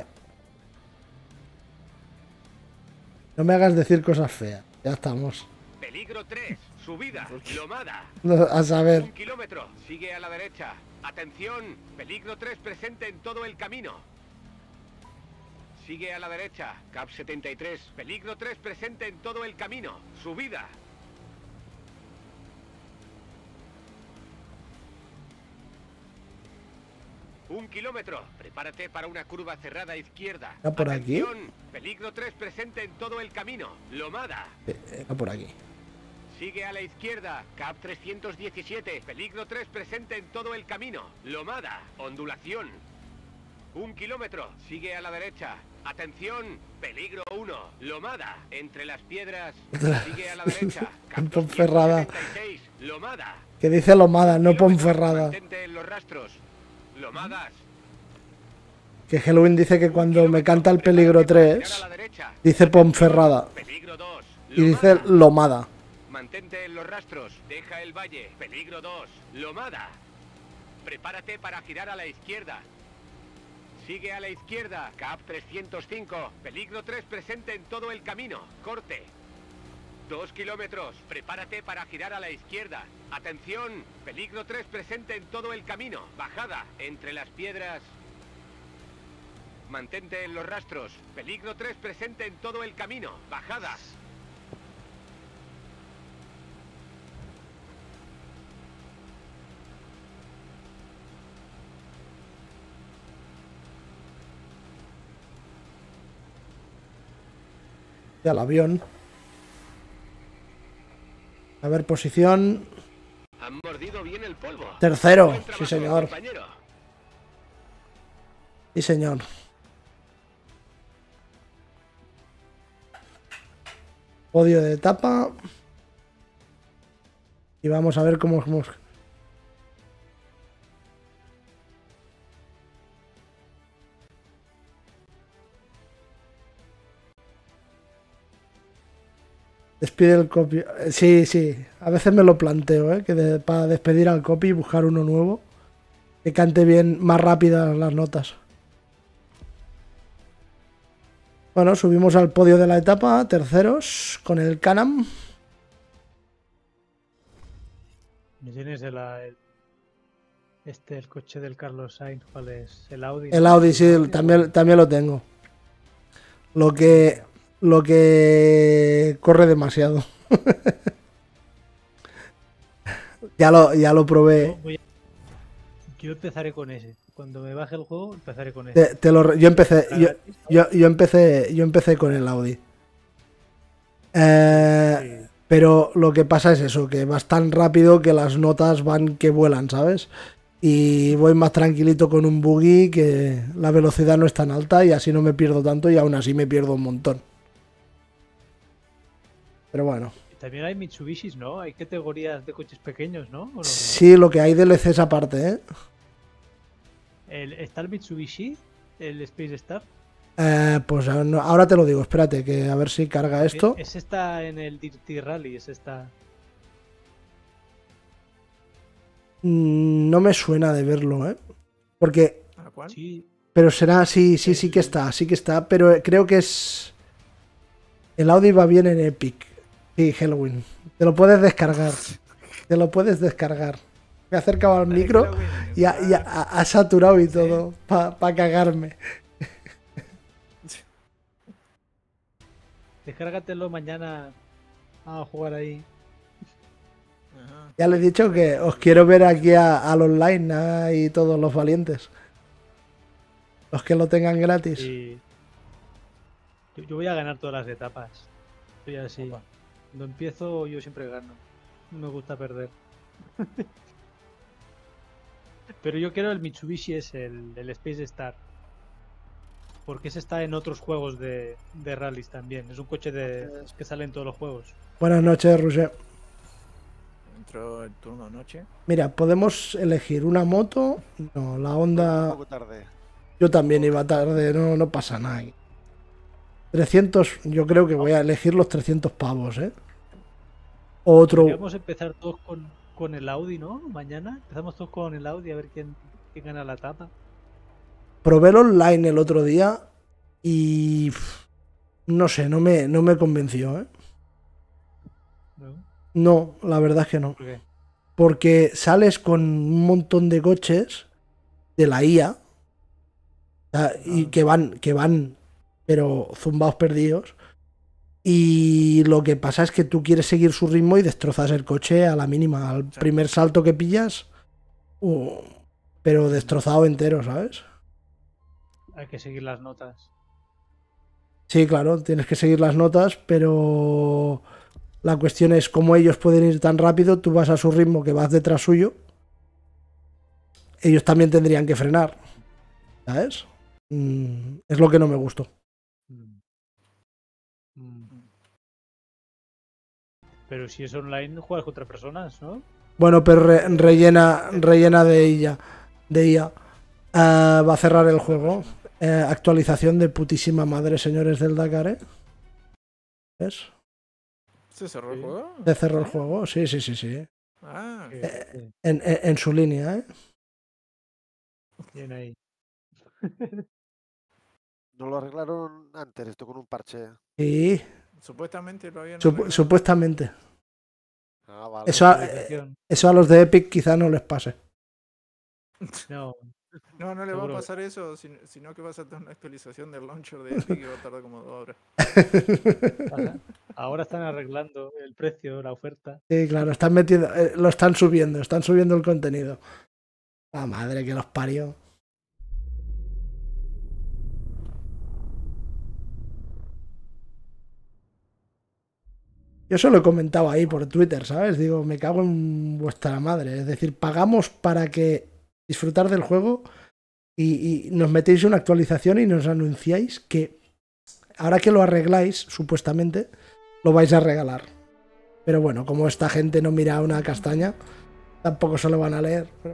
No me hagas decir cosas feas. Ya estamos. Peligro tres. Subida. Lomada. A saber. Un kilómetro. Sigue a la derecha. Atención. Peligro tres presente en todo el camino. Sigue a la derecha. Cap setenta y tres. Peligro tres presente en todo el camino. Subida. Un kilómetro. Prepárate para una curva cerrada izquierda. ¿Era por aquí? Atención. Peligro tres presente en todo el camino. Lomada. Era por aquí. Sigue a la izquierda, Cap trescientos diecisiete, peligro tres presente en todo el camino. Lomada, ondulación. Un kilómetro, sigue a la derecha. Atención, peligro uno, Lomada, entre las piedras. Sigue a la derecha, Cap Ponferrada. doscientos setenta y seis, Lomada. Que dice Lomada, no Kilómetro, Ponferrada. Mantente en los rastros. Lomadas. Que Halloween dice que cuando me canta el Prepárate peligro para girar tres, a la derecha. dice Ponferrada. Peligro dos, Y dice Lomada. Lomada. Mantente en los rastros. Deja el valle. Peligro dos. Lomada. Prepárate para girar a la izquierda. Sigue a la izquierda. Cap trescientos cinco. Peligro tres presente en todo el camino. Corte. Dos kilómetros. Prepárate para girar a la izquierda. Atención. Peligro tres presente en todo el camino. Bajada. Entre las piedras. Mantente en los rastros. Peligro tres presente en todo el camino. Bajada. Y al avión. A ver, posición. Han mordido bien el polvo. Tercero. Buen Sí, trabajo, señor. compañero. Sí, señor. Podio de etapa. Y vamos a ver cómo hemos... Despide el copy. Sí, sí. A veces me lo planteo, ¿eh? Que de- para despedir al copy y buscar uno nuevo. que cante bien, más rápidas las notas. Bueno, subimos al podio de la etapa, terceros, con el Can-Am. ¿No tienes el, el- este, el coche del Carlos Sainz? ¿Cuál es? El Audi. El ¿no? Audi, sí, Audi, también, también lo tengo. Lo que, lo que corre demasiado. ya, lo, ya lo Yo, probé. voy a- yo empezaré con ese. Cuando me baje el juego, empezaré con ese. Te, te lo, re- yo empecé, Está yo, gratis, ¿no? yo, yo empecé, yo empecé con el Audi. Eh, Sí. pero lo que pasa es eso, que vas tan rápido que las notas van que vuelan, ¿sabes? Y voy más tranquilito con un buggy, que la velocidad no es tan alta y así no me pierdo tanto, y aún así me pierdo un montón. Pero bueno, También hay Mitsubishis, ¿no? Hay categorías de coches pequeños, ¿no? ¿O no? sí, lo que hay D L Cs aparte, ¿eh? El, ¿Está el Mitsubishi? ¿El Space Star? Eh, pues ahora no- ahora te lo digo, espérate, que a ver si carga esto. Ese está en el Dirty Rally, ese está... Mm, No me suena de verlo, ¿eh? Porque, ¿A cuál? Sí, pero será, sí, sí, sí que está, sí que está, pero creo que es... El Audi va bien en Epic. Sí, Halloween. Te lo puedes descargar. Te lo puedes descargar. Me he acercado al micro y ha, y ha- ha saturado y todo para cagarme. descárgatelo mañana a jugar ahí. Ajá. Ya le he dicho que os quiero ver aquí a- al online, ¿eh? Y todos los valientes. Los que lo tengan gratis. Y... Yo, yo voy a ganar todas las etapas. Soy así. Cuando empiezo yo siempre gano. No me gusta perder. Pero yo quiero el Mitsubishi es el, el Space Star. Porque ese está en otros juegos de, de rallies también. Es un coche de, que sale en todos los juegos. Buenas noches, Roger. Entró el turno noche. Mira, podemos elegir una moto. No, la Un Honda. poco tarde. Yo también iba tarde, no, no pasa nada. trescientos, yo creo que voy a elegir los trescientos pavos, ¿eh? Otro. Podríamos empezar todos con, con el Audi, ¿no? Mañana empezamos todos con el Audi a ver quién, quién gana la etapa. Probé el online el otro día y. pff, No sé, no me, no me convenció, ¿eh? ¿No? No, la verdad es que no. ¿Por qué? Porque sales con un montón de coches de la I A, o sea, y que van, que van, pero zumbados perdidos. Y lo que pasa es que tú quieres seguir su ritmo y destrozas el coche a la mínima. Al primer salto que pillas, uh, pero destrozado entero, ¿sabes? Hay que seguir las notas. Sí, claro, tienes que seguir las notas, pero la cuestión es cómo ellos pueden ir tan rápido, tú vas a su ritmo que vas detrás suyo. Ellos también tendrían que frenar, ¿sabes? Mm, es lo que no me gustó. Mm. Mm. Pero si es online, juegas contra personas, ¿no? Bueno, pero re- rellena, rellena de ella, de I A. Ah, va a cerrar el juego. Eh, actualización de putísima madre, señores del Dakar, ¿eh? ¿Ves? ¿Se cerró el Sí. juego? Se cerró el juego, sí, sí, sí, sí. Ah, Que- que- En, en- en su línea, ¿eh? Bien ahí. No lo arreglaron antes, esto con un parche. Sí, supuestamente lo habían supu- arreglado. supuestamente. Ah, vale. Eso a, Actualización. eso a los de Epic quizá no les pase. No, No, no le va a Seguro. pasar eso, sin- sino que va a saltar una actualización del launcher de Epic y va a tardar como dos horas. ajá. Ahora están arreglando el precio, la oferta. Sí, claro, están metiendo, eh, lo están subiendo, están subiendo el contenido. La madre que los parió. Yo se lo he comentado ahí por Twitter, ¿sabes? Digo, me cago en vuestra madre. Es decir, pagamos para que disfrutar del juego y, y nos metéis una actualización y nos anunciáis que ahora que lo arregláis, supuestamente, lo vais a regalar. Pero bueno, como esta gente no mira una castaña, tampoco se lo van a leer. Pero...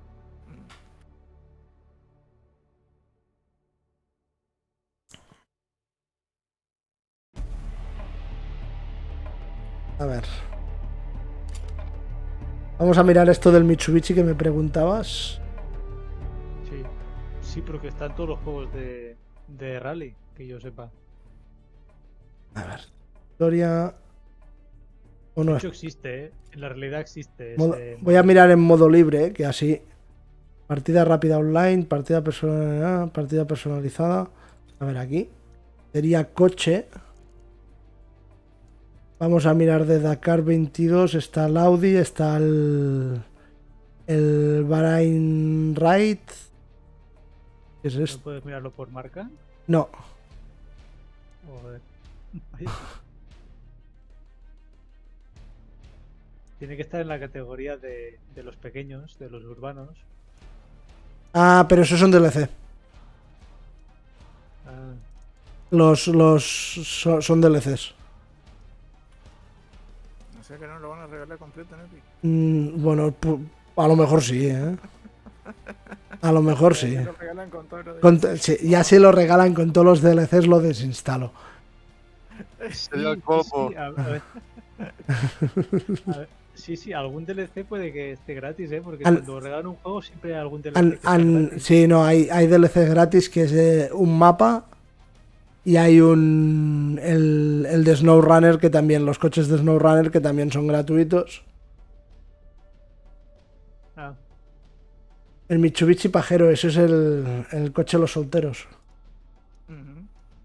A ver. Vamos a mirar esto del Mitsubishi que me preguntabas. Sí, porque están todos los juegos de, de rally, que yo sepa. A ver. Historia. O no De es. hecho existe, ¿eh? En la realidad existe. Modo- ese Voy a modo. mirar en modo libre, que así. Partida rápida online, partida personalizada, partida personalizada. A ver, aquí. Sería coche. Vamos a mirar de Dakar veintidós. Está el Audi, está el. El Bahrain Ride. ¿Qué es ¿No esto? puedes mirarlo por marca? No. Joder. Vaya. Tiene que estar en la categoría de, de los pequeños, de los urbanos. Ah, pero esos son D L C. Ah, Los, los so- son D L Cs. No sé que no lo van a regalar completo en Epic. Mm, bueno, pu- a lo mejor sí, ¿eh? A lo mejor sí. Ya lo regalan con todo lo de- Con t- sí, ya si lo regalan con todos los D L Cs, lo desinstalo. Sería el sí, colmo. sí, a- a ver. A ver, sí, sí, algún D L C puede que esté gratis, ¿eh? Porque Al- cuando regalan un juego siempre hay algún D L C Han- que está han- gratis. sí, no, hay, hay D L Cs gratis que es eh, un mapa y hay un. El, el de SnowRunner, que también, los coches de SnowRunner, que también son gratuitos. Ah, El Mitsubishi Pajero, ese es el, el coche de los solteros. Ujú.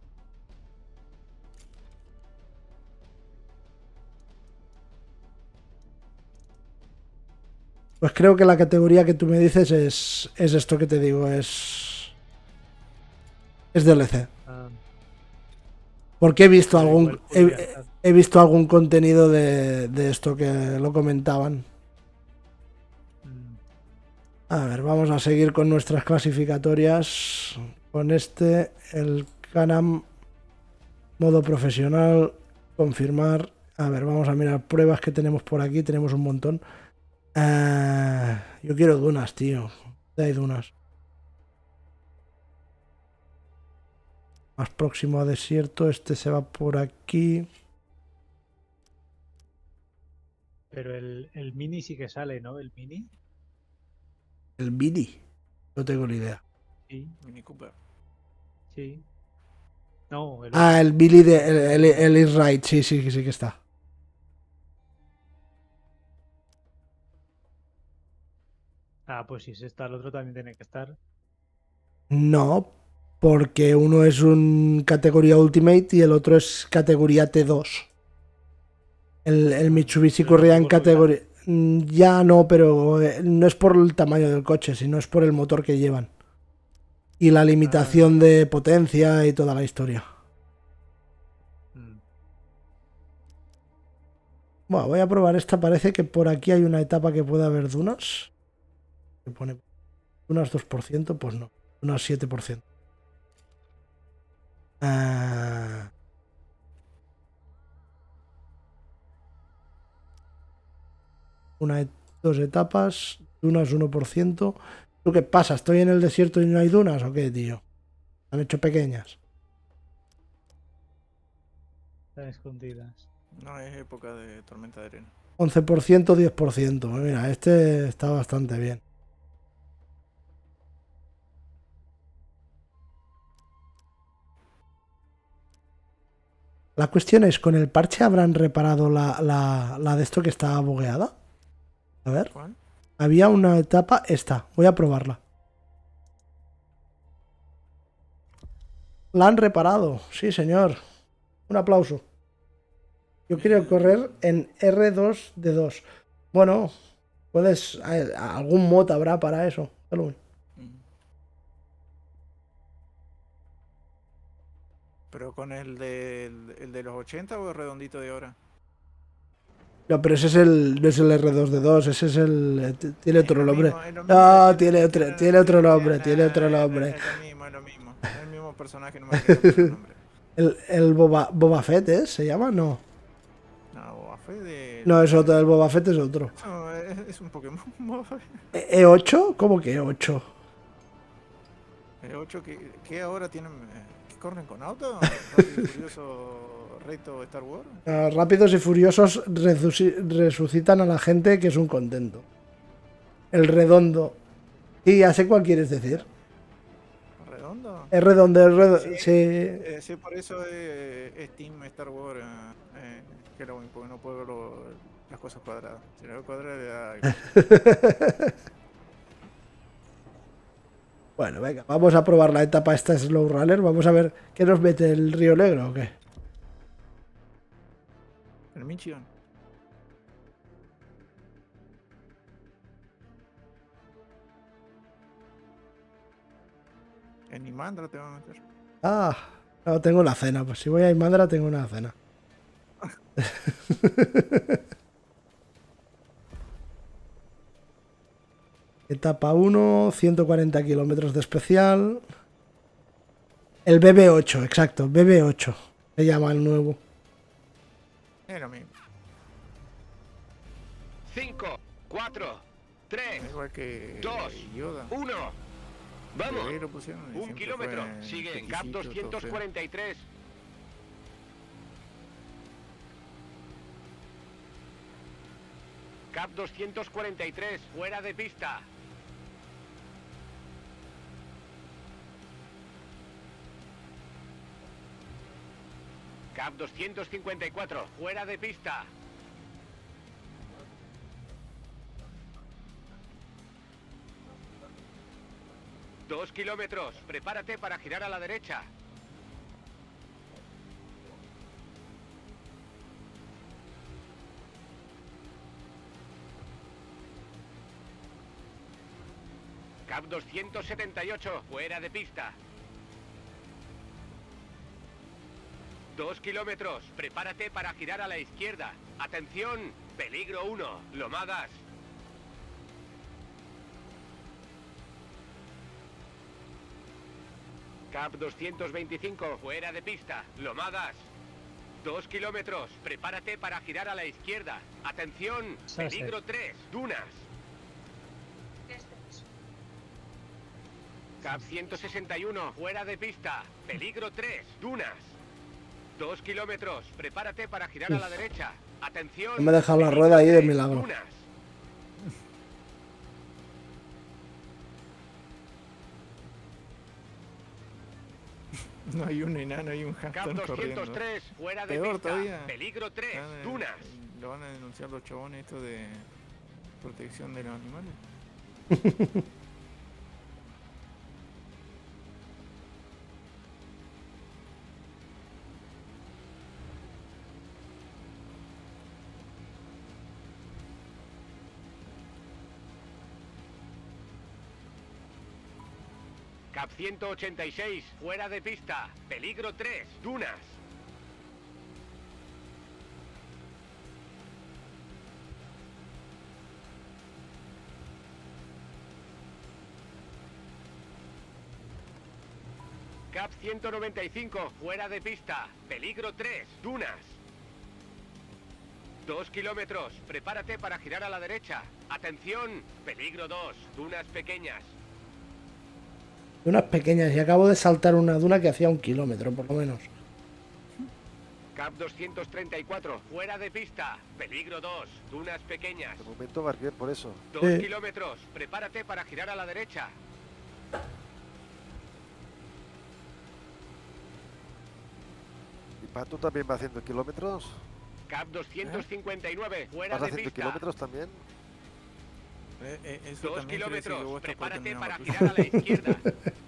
Pues creo que la categoría que tú me dices es, es esto que te digo, es. Es D L C. ah, Porque he visto pero algún. igual podría He, estar. he visto algún contenido de, de esto que lo comentaban. Mm, A ver, vamos a seguir con nuestras clasificatorias. Con este, el Canam modo profesional, confirmar. A ver, vamos a mirar pruebas que tenemos por aquí. Tenemos un montón. Eh, yo quiero dunas, tío. ¿Dónde hay dunas? Más próximo a desierto. Este se va por aquí. Pero el, el mini sí que sale, ¿no? El mini. El Mini. No tengo ni idea. Sí, Mini Cooper. sí. No, el Ah, el Billy de. El, el, el Is Right. Sí, sí, sí que está. Ah, pues si ese está, el otro también tiene que estar. No, porque uno es un categoría Ultimate y el otro es categoría T dos. El, el Mitsubishi Pero corría en tampoco es categoría. Mm, Ya no, pero eh, no es por el tamaño del coche, sino es por el motor que llevan. Y la limitación de potencia y toda la historia. Mm, Bueno, voy a probar esta. Parece que por aquí hay una etapa que puede haber dunas. Que pone dunas dos por ciento, pues no. Dunas siete por ciento. Ah. Una, e- dos etapas, dunas uno por ciento. ¿Tú qué pasa? ¿Estoy en el desierto y no hay dunas o qué, tío? Han hecho pequeñas. están escondidas. No es época de tormenta de arena. once por ciento, diez por ciento. Mira, este está bastante bien. La cuestión es, ¿con el parche habrán reparado la, la, la de esto que está bugueada? A ver. ¿Cuál? Había una etapa, esta. Voy a probarla. La han reparado. Sí, señor. Un aplauso. Yo quiero correr en R dos D dos. Bueno, puedes... eh, algún mod habrá para eso. Salud. Ujú. Pero con el de, el de los ochenta o el redondito de ahora. No, pero ese es el, no es el R dos D dos, ese es el... eh, t- Tiene Es otro lo nombre. mismo, es lo mismo, No, es- tiene es- otro, es- tiene otro es- nombre, es- tiene otro es- nombre. Es lo mismo, es lo mismo. Es el mismo personaje, no me acuerdo el nombre. El, el Boba, Boba Fett, ¿eh? ¿Se llama? No. No, Boba Fett de... No, es otro, el Boba Fett es otro. No, es, es un Pokémon. Boba Fett. ¿E- ¿E8? ¿Cómo que E ocho? El ocho que, que ahora tienen... eh, ¿Que corren con auto? Rápido y Furioso Reto Star Wars. Ah, Rápidos y Furiosos resuci- resucitan a la gente, que es un contento. El redondo. Sí, ya sé cuál quieres decir. redondo? Es redondo, es redondo. Sí. Sí. Eh, sí, por eso es, es Team Star Wars. Eh, que lo porque no puedo ver lo- las cosas cuadradas. Si lo veo cuadrado, le da algo. Bueno, venga, vamos a probar la etapa esta Slow Runner. Vamos a ver qué nos mete el Río Negro o qué. El Michigan. En Nimandra te va a meter. Ah, no, tengo una cena. Pues si voy a Imandra, tengo una cena. Etapa uno, ciento cuarenta kilómetros de especial. El B B ocho, exacto, B B ocho. Se llama el nuevo. Es lo mismo. cinco, cuatro, tres, Es igual que Dos. Yoda. uno. ¡Vamos! Pero ahí lo pusieron y Un siempre kilómetro. fue Sigue pequeñito, Cap todo doscientos feo. cuarenta y tres. Cap doscientos cuarenta y tres, fuera de pista. Cap doscientos cincuenta y cuatro, fuera de pista. Dos kilómetros, prepárate para girar a la derecha. Cap doscientos setenta y ocho, fuera de pista. Dos kilómetros, prepárate para girar a la izquierda. Atención, peligro uno, lomadas. Cap doscientos veinticinco, fuera de pista, lomadas. Dos kilómetros, prepárate para girar a la izquierda. Atención, Sunset. peligro tres, dunas. Cap ciento sesenta y uno, fuera de pista, peligro tres, dunas. Dos kilómetros, prepárate para girar a la derecha. Atención. No me he dejado la peligro rueda ahí de tres, milagro. dunas. No hay un enano, hay un Cap Hampton corriendo. doscientos tres, fuera de Peor pista, todavía. peligro tres, Van a- dunas. Lo van a denunciar los chabones esto de protección de los animales. Cap ciento ochenta y seis, fuera de pista, peligro tres, dunas. Cap ciento noventa y cinco, fuera de pista, peligro tres, dunas. Dos kilómetros, prepárate para girar a la derecha. Atención, peligro dos, dunas pequeñas. Dunas pequeñas y acabo de saltar una duna que hacía un kilómetro, por lo menos. Cap doscientos treinta y cuatro, fuera de pista, peligro dos, dunas pequeñas. De momento vas bien por eso. Dos Sí. kilómetros, prepárate para girar a la derecha. ¿Y Pato también va haciendo kilómetros? Cap doscientos cincuenta y nueve, fuera ¿Vas de haciendo pista. kilómetros también? Eh, eh, eso Dos también quiere decir que kilómetros, vos estás por prepárate terminar para la tuya. girar a la izquierda.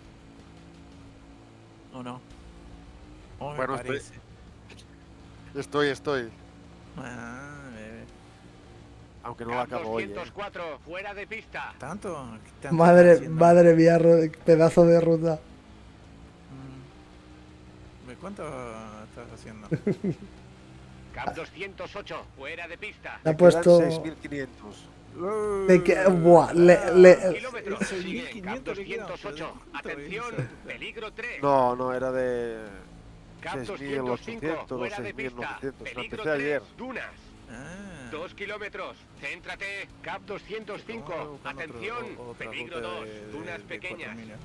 ¿O no? ¿O me Bueno, estoy- parece? Estoy, estoy. Ah, bebé. Aunque no la Cap acabo hoy, ¿eh? doscientos cuatro, fuera de pista. ¿Tanto? ¿Qué tanto Madre, estás haciendo? madre mía, ro- pedazo de ruta. Mm. ¿De cuánto estás haciendo? Cap doscientos ocho, fuera de pista. Le ha Quedan puesto... seis mil quinientos. De que- buah, le- le- Kilómetros, seis mil sigue Cap quinientos le quedan, doscientos ocho. pero ¿cuánto Atención, hizo? peligro tres. No, no, era de Cap seis mil doscientos cinco, ochocientos o fuera de seis mil pista. novecientos. Lo Peligro empecé ayer. tres, dunas. Ah. Dos kilómetros, céntrate. Cap doscientos Vamos a cinco, buscar otro- atención, o- otra peligro ruta dos, de- de- dunas de cuatro pequeñas. millas.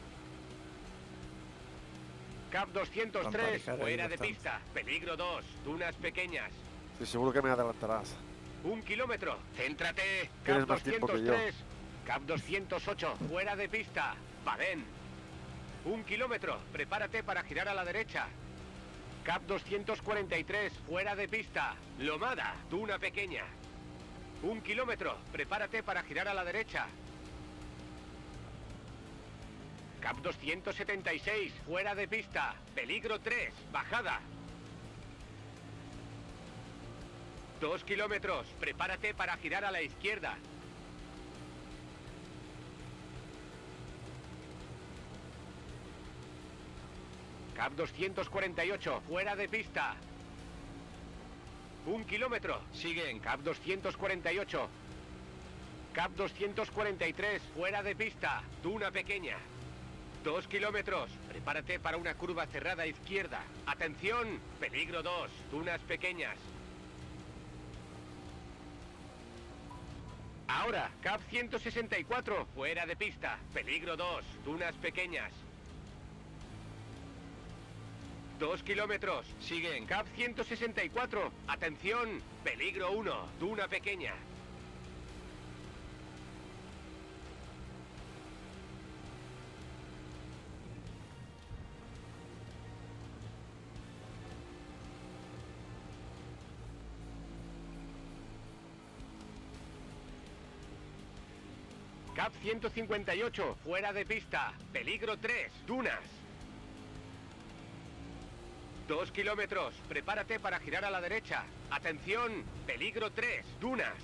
Cap doscientos Para tres, emparejar ahí fuera de bastante. pista. Peligro dos, dunas pequeñas. Estoy seguro que me adelantarás. Un kilómetro, céntrate. Tienes Cap más tiempo que doscientos tres, Cap doscientos ocho, fuera de pista. Badén. Un kilómetro, prepárate para girar a la derecha. Cap doscientos cuarenta y tres, fuera de pista. Lomada, duna pequeña. Un kilómetro, prepárate para girar a la derecha. Cap doscientos setenta y seis, fuera de pista. Peligro tres, bajada. Dos kilómetros, prepárate para girar a la izquierda. Cap doscientos cuarenta y ocho, fuera de pista. Un kilómetro, sigue en Cap doscientos cuarenta y ocho. Cap doscientos cuarenta y tres, fuera de pista. Duna pequeña. Dos kilómetros, prepárate para una curva cerrada izquierda. Atención, peligro dos, dunas pequeñas. Ahora, Cap ciento sesenta y cuatro, fuera de pista. Peligro dos, dunas pequeñas. Dos kilómetros, sigue en Cap ciento sesenta y cuatro. Atención, peligro uno, duna pequeña. Cap ciento cincuenta y ocho, fuera de pista. Peligro tres, dunas. Dos kilómetros, prepárate para girar a la derecha. Atención, peligro tres, dunas.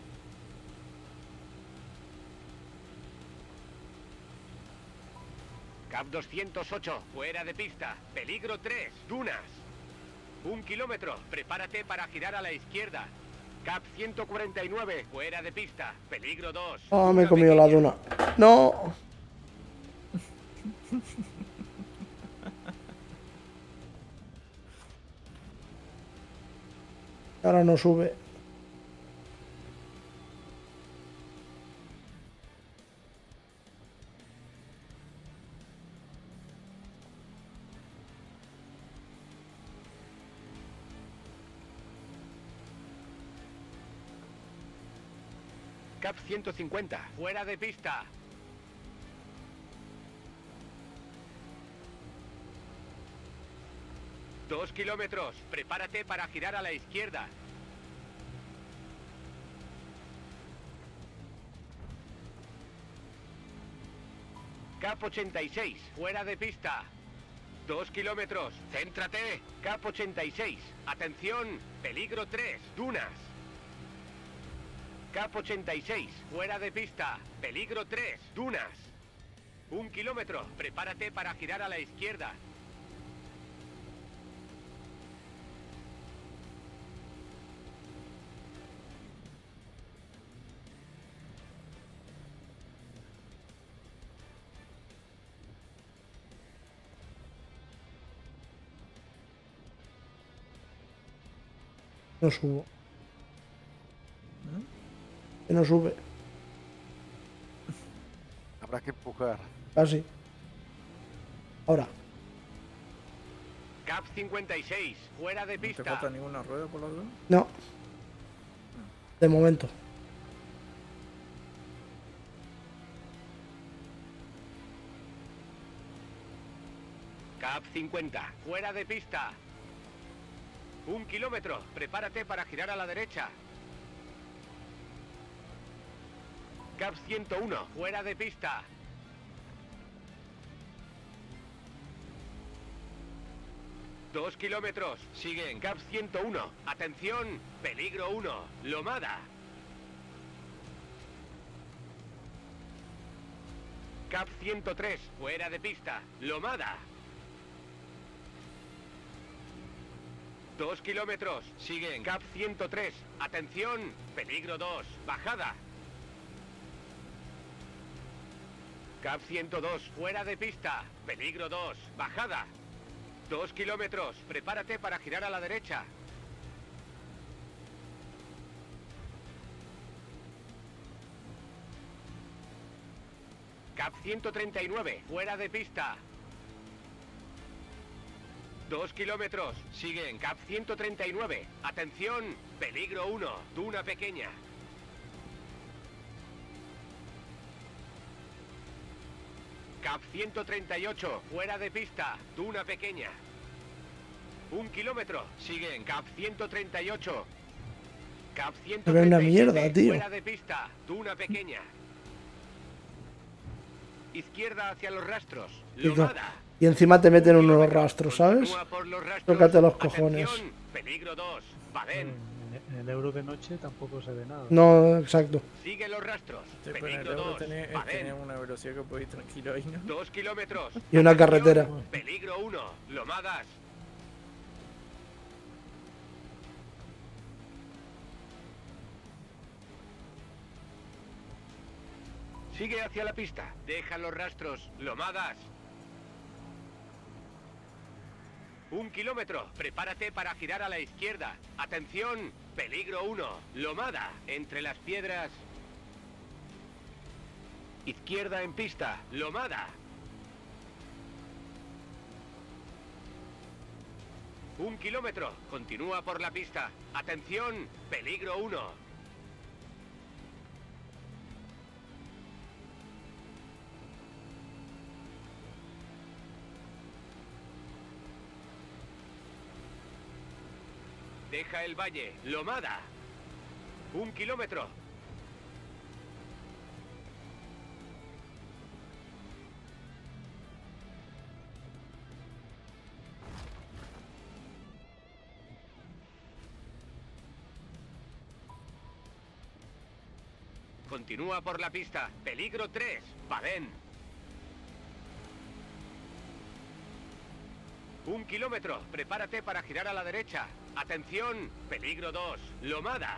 Cap doscientos ocho, fuera de pista. Peligro tres, dunas. Un kilómetro, prepárate para girar a la izquierda. Cap ciento cuarenta y nueve, fuera de pista. Peligro dos. Oh, me he comido la duna. No. Ahora no sube. Cap ciento cincuenta, fuera de pista. Dos kilómetros, prepárate para girar a la izquierda. Cap ochenta y seis, fuera de pista. Dos kilómetros, céntrate. Cap ochenta y seis, atención, peligro tres, dunas. Cap ochenta y seis, fuera de pista. Peligro tres, dunas. Un kilómetro, prepárate para girar a la izquierda. No subo. Que no sube. Habrá que empujar. Casi. Ahora. Cap cincuenta y seis, fuera de ¿No te pista. falta ninguna rueda por la duda? No. De momento. Cap cincuenta, fuera de pista. Un kilómetro, prepárate para girar a la derecha. Cap ciento uno, fuera de pista. Dos kilómetros, sigue en Cap ciento uno. Atención, peligro uno, lomada. Cap ciento tres, fuera de pista, lomada. Dos kilómetros, sigue en Cap ciento tres. Atención, peligro dos, bajada. Cap ciento dos, fuera de pista, peligro dos, bajada. Dos kilómetros, prepárate para girar a la derecha. Cap ciento treinta y nueve, fuera de pista. Dos kilómetros, sigue en Cap ciento treinta y nueve. Atención, peligro uno, duna pequeña. Cap ciento treinta y ocho, fuera de pista, duna pequeña. Un kilómetro, sigue en Cap ciento treinta y ocho. Cap ciento Se ve una treinta y siete, mierda, tío. fuera de pista, duna pequeña. Izquierda hacia los rastros, Y, co- lomada. y encima te meten Un unos kilómetro, rastros, ¿sabes? continúa por los rastros. Tócate los cojones. Atención, peligro dos, En, Badén. en el euro de noche tampoco se ve nada. No, exacto. Sigue los rastros, Sí, pero en el peligro euro dos, tenés, eh, Badén. tenés una velocidad que podés ir tranquilo ahí, ¿no? Dos kilómetros. Y una Atención, carretera. Peligro uno, lomadas. Sigue hacia la pista. Deja los rastros, lomadas. Un kilómetro. Prepárate para girar a la izquierda. Atención, peligro uno, lomada. Entre las piedras. Izquierda en pista, lomada. Un kilómetro. Continúa por la pista. Atención, peligro uno. Deja el valle, lomada. Un kilómetro. Continúa por la pista. Peligro tres, Badén. Un kilómetro. Prepárate para girar a la derecha. Atención, peligro dos, lomada.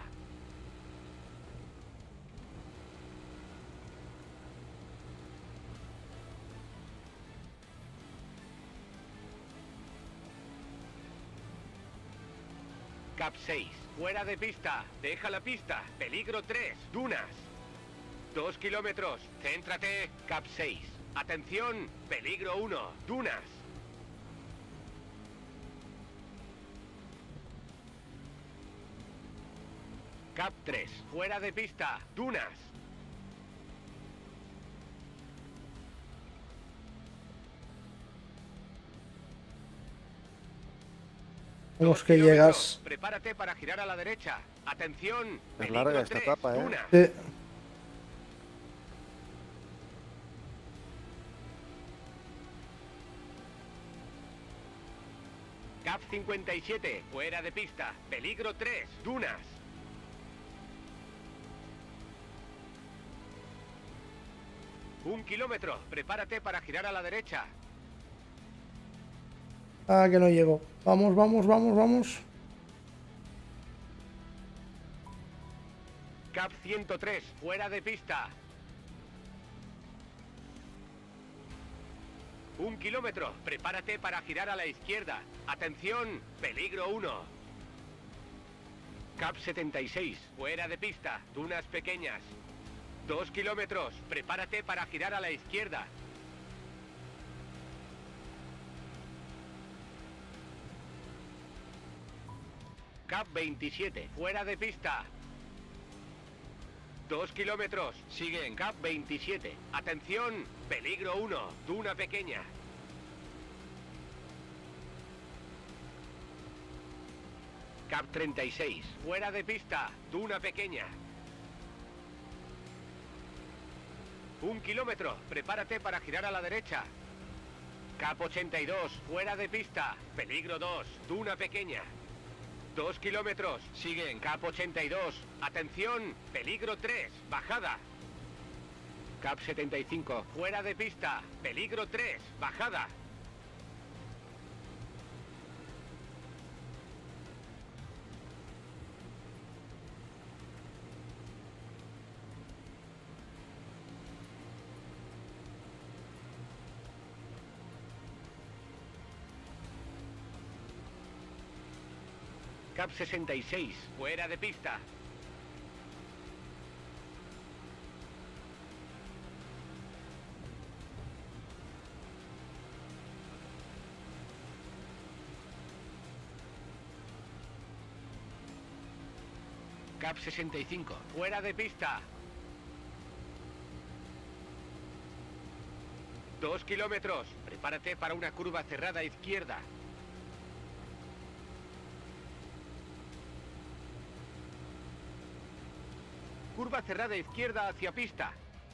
Cap seis, fuera de pista. Deja la pista. Peligro tres, dunas. Dos kilómetros. Céntrate. Cap seis. Atención, peligro uno, dunas. Cap tres, fuera de pista, dunas. Vamos Dos que kilómetros. llegas. Prepárate para girar a la derecha. Atención, Es peligro larga esta tres, etapa, ¿eh? dunas. Sí. Cap cincuenta y siete, fuera de pista, peligro tres, dunas. Un kilómetro, prepárate para girar a la derecha. Ah, que no llego. Vamos, vamos, vamos, vamos. Cap ciento tres, fuera de pista. Un kilómetro, prepárate para girar a la izquierda. Atención, peligro uno. Cap setenta y seis, fuera de pista, dunas pequeñas. Dos kilómetros, prepárate para girar a la izquierda. Cap veintisiete, fuera de pista. Dos kilómetros, sigue en Cap veintisiete. Atención, peligro uno, duna pequeña. Cap treinta y seis, fuera de pista, duna pequeña. Un kilómetro, prepárate para girar a la derecha. Cap ochenta y dos, fuera de pista, peligro dos, duna pequeña. Dos kilómetros, sigue en Cap ochenta y dos. Atención, peligro tres, bajada. Cap setenta y cinco, fuera de pista, peligro tres, bajada. Cap sesenta y seis, fuera de pista. Cap sesenta y cinco, fuera de pista. Dos kilómetros. Prepárate para una curva cerrada izquierda. Curva cerrada izquierda hacia pista.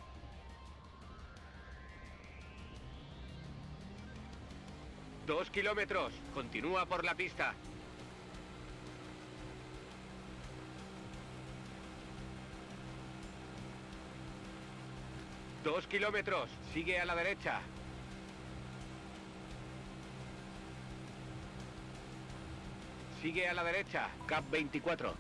Dos kilómetros. Continúa por la pista. Dos kilómetros. Sigue a la derecha. Sigue a la derecha. Cap veinticuatro.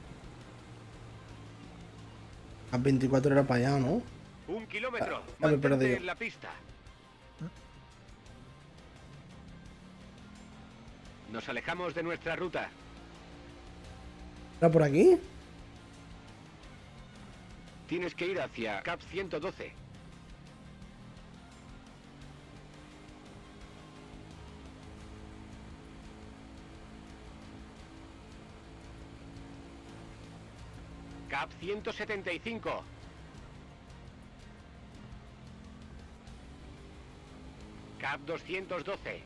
A veinticuatro era para allá, ¿no? Un kilómetro. Ah, ya me he Mantente perdido. en la pista. Nos alejamos de nuestra ruta. ¿Era por aquí? Tienes que ir hacia Cap ciento doce. Cap ciento setenta y cinco. Cap doscientos doce.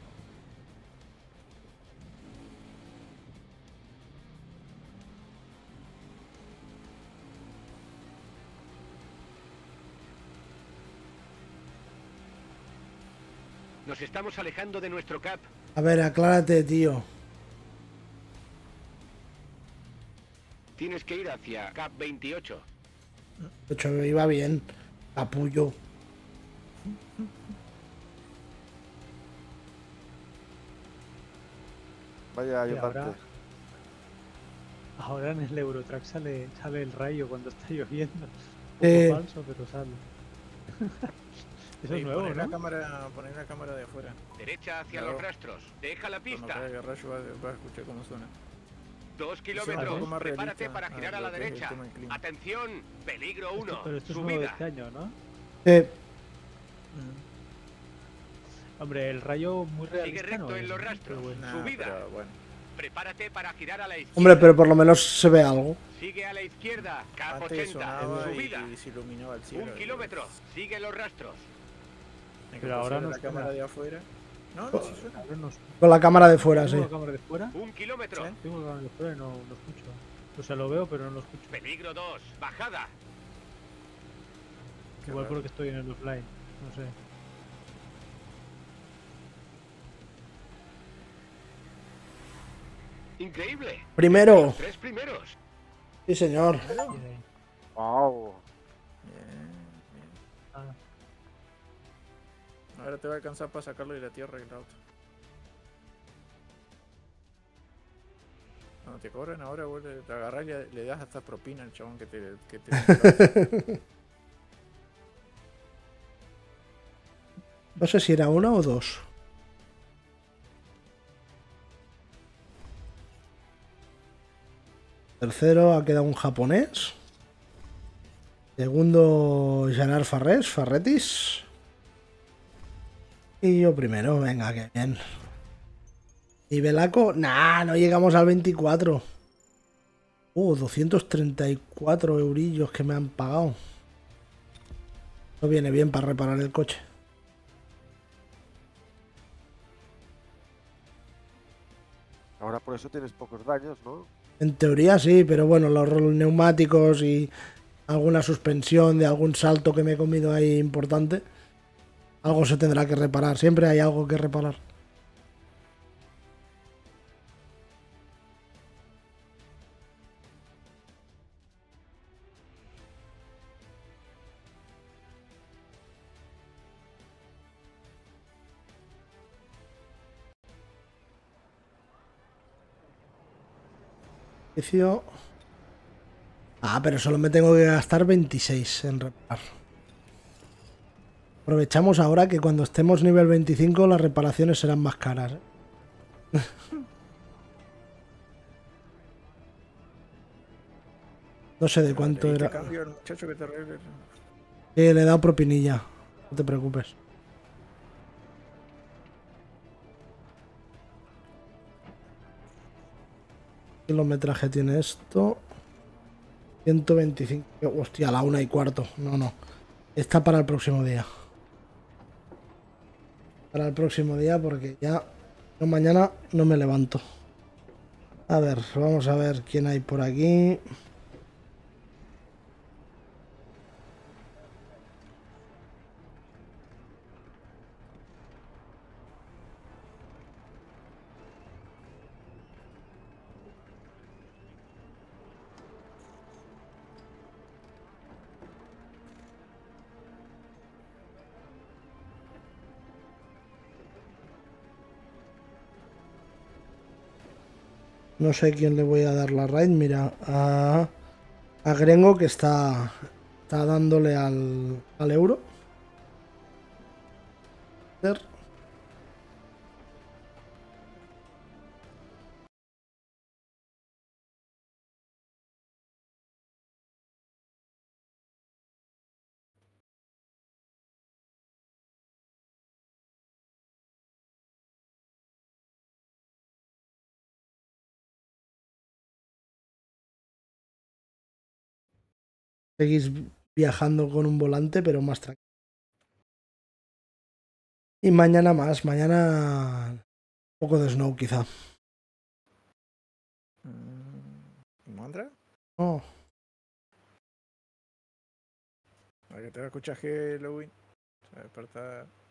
Nos estamos alejando de nuestro Cap. A ver, aclárate, tío. Tienes que ir hacia Cap veintiocho. De hecho, iba bien. Capullo. Vaya Y ayudante. ahora, ahora en el Eurotrack sale, sale el rayo cuando está lloviendo. Un poco Eh. falso, pero sale. Eso es Y nuevo, poner la ¿no? cámara, poner la cámara de afuera. Derecha hacia Claro. los rastros. Deja la Cuando pista. caiga Rayo va, va a escuchar cómo suena. Dos un kilómetros. poco más Prepárate realista para a girar a la lo que es el derecha. tema del clima. Atención. Peligro Esto- uno. pero esto es nuevo de Subida. este año, ¿no? Eh, Mm. Hombre, el rayo muy realista. Sigue recto no en es, los ¿no? rastros. Pero bueno. Nah, Subida. pero bueno. Prepárate para girar a la izquierda. hombre, pero por lo menos se ve algo. Sigue a la izquierda. Cap Antes ochenta. sonaba Subida. y, y se iluminaba el cielo. Un kilómetro. Sigue los rastros. Hay que Pero ahora pasar no la suena. cámara de afuera. No, no, sí suena. Ahora no- Con la cámara de fuera, sí. ¿Tengo la cámara de fuera? Un kilómetro. Sí. Tengo la cámara de fuera y no lo escucho. O sea, lo veo, pero no lo escucho. Peligro dos. Bajada. Qué Igual raro. porque estoy en el offline. No sé. Increíble. Primero. Los tres primeros. Sí, señor. Y ahí. Wow. Bien, bien. Ah, Ahora te va a alcanzar para sacarlo de la tierra y el auto. Cuando te cobran ahora, vos le, te agarrás y le, le das hasta propina al chabón que te... Que te No sé si era una o dos. Tercero ha quedado un japonés. Segundo, Janar Farrés, Farretis. Y yo primero, venga, que bien. Y Belaco, nah, no llegamos al veinticuatro. Uh, doscientos treinta y cuatro eurillos que me han pagado. No viene bien para reparar el coche. Ahora por eso tienes pocos daños, ¿no? En teoría sí, pero bueno, los neumáticos y alguna suspensión de algún salto que me he comido ahí importante, algo se tendrá que reparar. Siempre hay algo que reparar. Servicio. Ah, pero solo me tengo que gastar veintiséis en reparar. Aprovechamos ahora que cuando estemos nivel veinticinco las reparaciones serán más caras. ¿eh? No sé de cuánto ¿Le diste era. cambio al muchacho que te arregle? Sí, le he dado propinilla. No te preocupes. ¿Qué kilometraje tiene esto? ciento veinticinco. Hostia, a la una y cuarto. No, no. Está para el próximo día. para el próximo día porque ya no, mañana no me levanto. A ver, vamos a ver quién hay por aquí. No sé quién le voy a dar la raid. Mira, a, a Grengo que está, está dándole al, al euro. Seguís viajando con un volante, pero más tranquilo. Y mañana más, mañana un poco de snow quizá. Mm, ¿Mandra? Oh, ¿A que te escuchas Halloween? Se desperta.